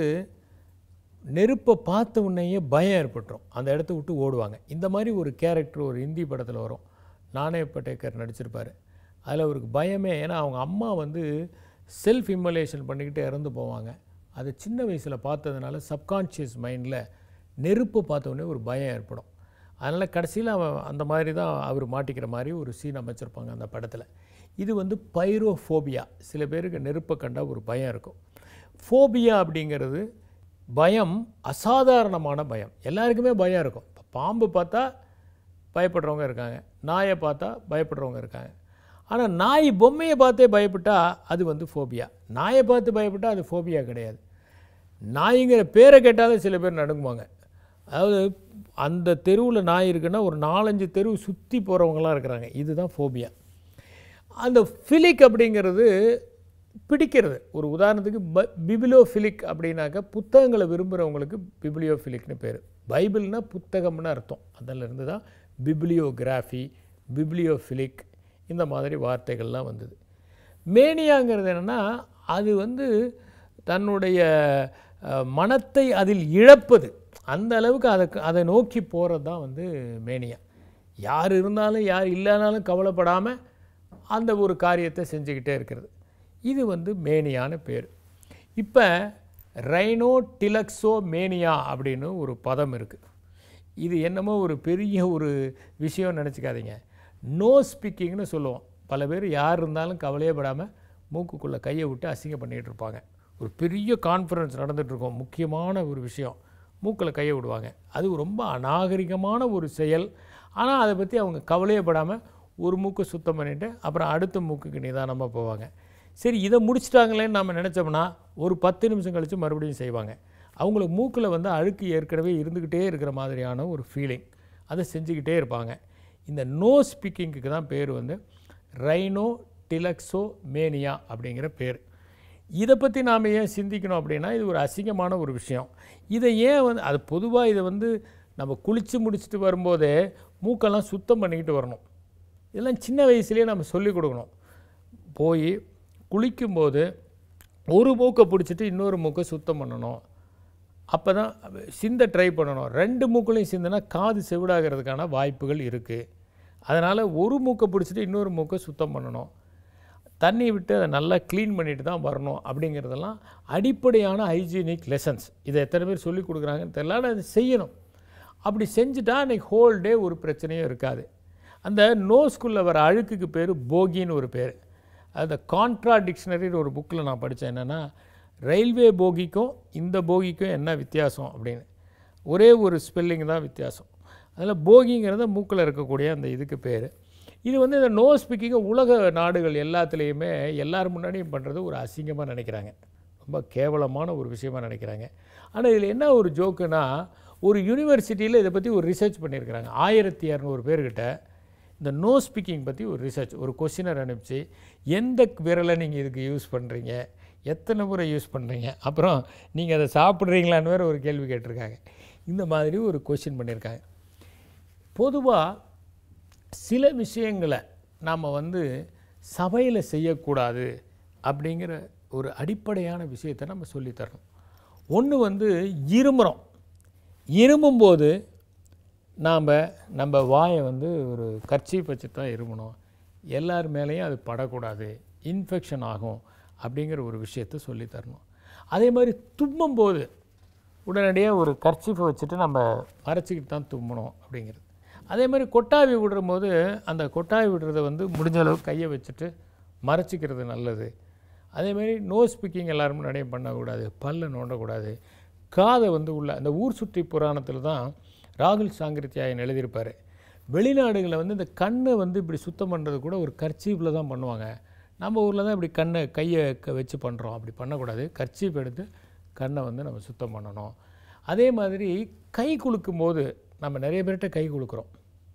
நெருப்பை பார்த்த உடனேயே பயம் ஏற்பட்டுரும், அந்த இடத்த விட்டு ஓடுவாங்க. இந்த மாதிரி ஒரு கேரக்டர் ஒரு ஹிந்தி படத்தில் வரும், நானே பட்டேக்கர் நடிச்சிருப்பார். அதில் அவருக்கு பயமே, ஏன்னா அவங்க அம்மா வந்து செல்ஃப் இம்மலேஷன் பண்ணிக்கிட்டு இறந்து போவாங்க. அதை சின்ன வயசில் பார்த்ததுனால சப்கான்ஷியஸ் மைண்டில் நெருப்பை பார்த்தோன்னே ஒரு பயம் ஏற்படும். அதனால் கடைசியில் அவன் அந்த மாதிரி தான் அவர் மாட்டிக்கிற மாதிரி ஒரு சீன் அமைச்சிருப்பாங்க அந்த படத்தில். இது வந்து பைரோஃபோபியா. சில பேருக்கு நெருப்பை கண்டால் ஒரு பயம் இருக்கும். ஃபோபியா அப்படிங்கிறது பயம், அசாதாரணமான பயம். எல்லாருக்குமே பயம் இருக்கும். இப்போ பாம்பு பார்த்தா பயப்படுறவங்க இருக்காங்க, நாயை பார்த்தா பயப்படுறவங்க இருக்காங்க. ஆனால் நாய் பொம்மையை பார்த்தே பயப்பட்டா அது வந்து ஃபோபியா. நாயை பார்த்து பயப்பட்டால் அது ஃபோபியா கிடையாது. நாய்ங்கிற பேரை கேட்டாலே சில பேர் நடுங்குவாங்க. அதாவது அந்த தெருவில் நாய் இருக்குன்னா ஒரு நாலஞ்சு தெருவு சுற்றி போகிறவங்களாம் இருக்கிறாங்க. இதுதான் ஃபோபியா. அந்த ஃபிலிக் அப்படிங்கிறது பிடிக்கிறது. ஒரு உதாரணத்துக்கு ப பிபிலியோஃபிலிக் அப்படின்னாக்கா புத்தகங்களை விரும்புகிறவங்களுக்கு பிபிலியோஃபிலிக்னு பேர். பைபிள்னால் புத்தகம்னு அர்த்தம். அதிலிருந்து தான் பிபிலியோகிராஃபி, பிபிலியோஃபிலிக் இந்த மாதிரி வார்த்தைகள்லாம் வந்தது. மேனியாங்கிறது என்னென்னா அது வந்து தன்னுடைய மனத்தை அதில் இழப்பது. அந்த அளவுக்கு அதை அதை நோக்கி போகிறது தான் வந்து மேனியா. யார் இருந்தாலும் யார் இல்லைனாலும் கவலைப்படாமல் அந்த ஒரு காரியத்தை செஞ்சுக்கிட்டே இருக்கிறது. இது வந்து மேனியான பேர். இப்போ ரைனோ டிலக்ஸோ மேனியா அப்படின்னு ஒரு பதம் இருக்குது. இது என்னமோ ஒரு பெரிய ஒரு விஷயம் நினச்சிக்காதீங்க. நோ ஸ்பீக்கிங்னு சொல்லுவோம். பல பேர் யார் இருந்தாலும் கவலையே படாமல் மூக்குக்குள்ளே கையை விட்டு அசிங்கம் பண்ணிகிட்டு இருப்பாங்க. ஒரு பெரிய கான்ஃபரன்ஸ் நடந்துகிட்ருக்கோம், முக்கியமான ஒரு விஷயம், மூக்கில் கையை விடுவாங்க. அது ரொம்ப அநாகரிகமான ஒரு செயல். ஆனால் அதை பற்றி அவங்க கவலையே படாமல் ஒரு மூக்கை சுத்தம் பண்ணிவிட்டு அப்புறம் அடுத்த மூக்குக்கு நிதானமாக போவாங்க. சரி, இதை முடிச்சிட்டாங்களேன்னு நம்ம நினச்சோம்னா ஒரு பத்து நிமிஷம் கழித்து மறுபடியும் செய்வாங்க. அவங்களுக்கு மூக்கில் வந்து அழுக்கு ஏற்கனவே இருந்துக்கிட்டே இருக்கிற மாதிரியான ஒரு ஃபீலிங், அதை செஞ்சுக்கிட்டே இருப்பாங்க. இந்த நோ ஸ்பீக்கிங்க்கு தான் பேர் வந்து ரைனோ டிலக்ஸோ மேனியா அப்படிங்கிற பேர். இதை பற்றி நாம் ஏன் சிந்திக்கணும் அப்படின்னா, இது ஒரு அசிங்கமான ஒரு விஷயம். இதை ஏன் வந்து அது பொதுவாக இதை வந்து நம்ம குளித்து முடிச்சுட்டு வரும்போதே மூக்கெல்லாம் சுத்தம் பண்ணிக்கிட்டு வரணும். இதெல்லாம் சின்ன வயசுலேயே நம்ம சொல்லிக் கொடுக்கணும். போய் குளிக்கும்போது ஒரு மூக்கை பிடிச்சிட்டு இன்னொரு மூக்கை சுத்தம் பண்ணணும். அப்போ தான் சிந்த ட்ரை பண்ணணும். ரெண்டு மூக்களையும் சிந்தினா காது செவிடாகிறதுக்கான வாய்ப்புகள் இருக்குது. அதனால் ஒரு மூக்கை பிடிச்சிட்டு இன்னொரு மூக்கை சுத்தம் பண்ணணும். தண்ணி விட்டு அதை நல்லா க்ளீன் பண்ணிட்டு தான் வரணும். அப்படிங்கிறதெல்லாம் அடிப்படையான ஹைஜீனிக் லெசன்ஸ். இதை எத்தனை பேர் சொல்லிக் கொடுக்குறாங்கன்னு தெரியல, ஆனால் அதை செய்யணும். அப்படி செஞ்சுட்டா அன்றைக்கி ஹோல் டே ஒரு பிரச்சனையும் இருக்காது. அந்த நோஸ்குள்ளே வர அழுக்குக்கு பேர் போகின்னு ஒரு பேர். அந்த கான்ட்ரா டிக்ஷனரின்னு ஒரு புக்கில் நான் படித்தேன். என்னென்னா, ரயில்வே போகிக்கும் இந்த போகிக்கும் என்ன வித்தியாசம் அப்படின்னு, ஒரே ஒரு ஸ்பெல்லிங் தான் வித்தியாசம். அதில் போகிங்கிறத மூக்கில் இருக்கக்கூடிய அந்த இதுக்கு பேர். இது வந்து இந்த நோ ஸ்பீக்கிங்கை உலக நாடுகள் எல்லாத்துலேயுமே எல்லோரும் முன்னாடியும் பண்ணுறது ஒரு அசிங்கமாக நினைக்கிறாங்க, ரொம்ப கேவலமான ஒரு விஷயமாக நினைக்கிறாங்க. ஆனால் இதில் என்ன ஒரு ஜோக்குன்னா, ஒரு யூனிவர்சிட்டியில் இதை பற்றி ஒரு ரிசர்ச் பண்ணியிருக்கிறாங்க. ஆயிரத்தி இரநூறு பேர்கிட்ட இந்த நோ ஸ்பீக்கிங் பற்றி ஒரு ரிசர்ச், ஒரு கொஸ்டினர் அனுப்பிச்சு, எந்த விரலை நீங்கள் இதுக்கு யூஸ் பண்ணுறீங்க, எத்தனை முறை யூஸ் பண்ணுறீங்க, அப்புறம் நீங்கள் அதை சாப்பிட்றீங்களான்னு வேறு ஒரு கேள்வி கேட்டிருக்காங்க. இந்த மாதிரி ஒரு கொஸ்டின் பண்ணியிருக்காங்க. பொதுவாக சில விஷயங்களை நாம் வந்து சபையில் செய்யக்கூடாது அப்படிங்கிற ஒரு அடிப்படையான விஷயத்தை நம்ம சொல்லித்தரணும். ஒன்று வந்து இருமுறோம். இருமும்போது நாம் நம்ம வாயை வந்து ஒரு கர்ச்சீப் வச்சு தான் இருமணும். எல்லார் மேலேயும் அது படக்கூடாது, இன்ஃபெக்ஷன் ஆகும் அப்படிங்கிற ஒரு விஷயத்தை சொல்லித்தரணும். அதே மாதிரி தும்மும்போது உடனடியாக ஒரு கர்ச்சீஃபை வச்சுட்டு நம்ம மறைச்சிக்கிட்டு தான் தும்மணும் அப்படிங்கிறது. அதே மாதிரி கொட்டாவி விடுற போது அந்த கொட்டாவி விடுறத வந்து முடிஞ்ச அளவுக்கு கையை வச்சுட்டு மறைச்சிக்கிறது நல்லது. அதேமாதிரி நோ ஸ்பீக்கிங் எல்லோரும் முன்னாடியே பண்ணக்கூடாது, பல்லை நோண்டக்கூடாது, காதை வந்து உள்ள அந்த ஊர் சுற்றி புராணத்தில் தான் ராகுல் சாங்கிருத்தியாயன் எழுதியிருப்பார். வெளிநாடுகளில் வந்து இந்த கண்ணை வந்து இப்படி சுத்தம் பண்ணுறது கூட ஒரு கர்ச்சீப்பில் தான் பண்ணுவாங்க. நம்ம ஊரில் தான் இப்படி கண்ணை கையை வச்சு பண்ணுறோம். அப்படி பண்ணக்கூடாது, கர்ச்சீப் எடுத்து கண்ணை வந்து நம்ம சுத்தம் பண்ணணும். அதே மாதிரி கை குலுக்கும் போது நம்ம நிறைய பேர்கிட்ட கை குலுக்குறோம்,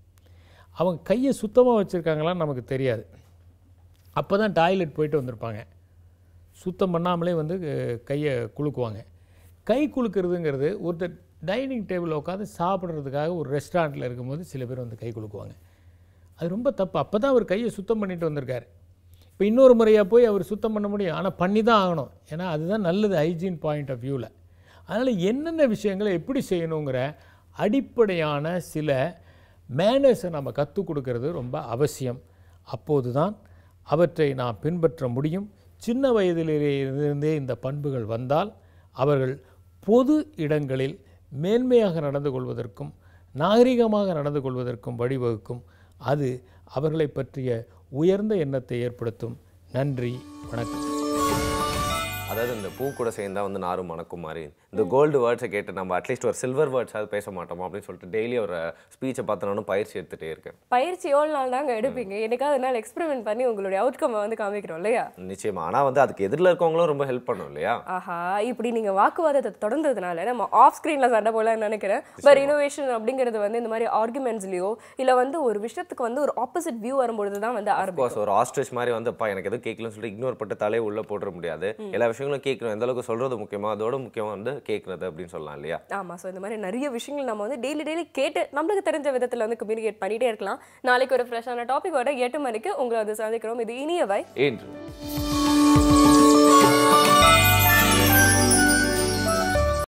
அவங்க கையை சுத்தமாக வச்சுருக்காங்களான்னு நமக்கு தெரியாது. அப்போ தான் டாய்லெட் போயிட்டு வந்திருப்பாங்க, சுத்தம் பண்ணாமலே வந்து கையை குலுக்குவாங்க. கை குலுக்கிறதுங்கிறது ஒருத்தர் டைனிங் டேபிளில் உட்காந்து சாப்பிட்றதுக்காக ஒரு ரெஸ்டாரண்ட்டில் இருக்கும்போது சில பேர் வந்து கை குலுக்குவாங்க. அது ரொம்ப தப்பு. அப்போ தான் அவர் கையை சுத்தம் பண்ணிட்டு வந்திருக்கார். இப்போ இன்னொரு முறையாக போய் அவர் சுத்தம் பண்ண முடியும், ஆனால் பண்ணி தான் ஆகணும். ஏன்னா அதுதான் நல்லது ஹைஜீன் பாயிண்ட் ஆஃப் வியூவில். அதனால் என்னென்ன விஷயங்களை எப்படி செய்யணுங்கிற அடிப்படையான சில மேனர்ஸை நம்ம கற்றுக் கொடுக்கறது ரொம்ப அவசியம். அப்போது தான் அவற்றை நாம் பின்பற்ற முடியும். சின்ன வயதிலிருந்தே இந்த பண்புகள் வந்தால் அவர்கள் பொது இடங்களில் மேன்மையாக நடந்து கொள்வதற்கும் நாகரிகமாக நடந்து கொள்வதற்கும் வழிவகுக்கும். அது அவர்களை பற்றிய உயர்ந்த எண்ணத்தை ஏற்படுத்தும். நன்றி, வணக்கம். அதாவது இந்த பூ கூட சேர்ந்தா வந்து நாரும் மணக்கும் மாதிரி இந்த கோல்டு வேர்ட்ஸை கேட்டு நம்ம அட்லீஸ்ட் ஒரு சில்வர் வேர்ட்ஸ் அது பேச மாட்டோமா அப்படின்னு சொல்லிட்டு டெய்லி ஒரு ஸ்பீச்சை பார்த்து நானும் பயிற்சி எடுத்துகிட்டே இருக்கேன். பயிற்சி எவ்வளோ நாள் தாங்க எடுப்பீங்க? எனக்காவது நாள் எக்ஸ்பெரிமெண்ட் பண்ணி உங்களுடைய அவுட்கம்மை வந்து காமிக்கிறோம் இல்லையா? நிச்சயமா. ஆனால் வந்து அதுக்கு எதிரில் இருக்கவங்களும் ரொம்ப ஹெல்ப் பண்ணும் இல்லையா? ஆஹா, இப்படி நீங்கள் வாக்குவாதத்தை தொடர்ந்ததுனால நம்ம ஆஃப் ஸ்க்ரீனில் சண்டை போடலான்னு நினைக்கிறேன். பட் இனோவேஷன் அப்படிங்கிறது வந்து இந்த மாதிரி ஆர்குமெண்ட்ஸ்லையோ இல்லை வந்து ஒரு விஷயத்துக்கு வந்து ஒரு ஆப்போசிட் வியூ வரும்பொழுது தான் வந்து ஆரம்பிக்கும். ஒரு ஆஸ்ட்ரிச் மாதிரி வந்து அப்பா எனக்கு எதுவும் கேட்கலன்னு சொல்லிட்டு இக்னோர் பண்ணிட்டு தலையை உள்ளே போட முடியாது. எல்லா விஷயங்களும் கேட்கணும். எந்த அளவுக்கு சொல்றது முக்கியமா அதோட முக்கியமா வந்து கேட்கறது அப்படின்னு சொல்லலாம் இல்லையா? ஆமா. ஸோ இந்த மாதிரி நிறைய விஷயங்கள் நம்ம வந்து டெய்லி டெய்லி கேட்டு நம்மளுக்கு தெரிஞ்ச விதத்தில் வந்து கம்யூனிகேட் பண்ணிட்டே இருக்கலாம். நாளைக்கு ஒரு ஃப்ரெஷ்ஷான டாபிக்கோட எட்டு மணிக்கு உங்களை வந்து சந்திக்கிறோம். இது இனியவை. இன்று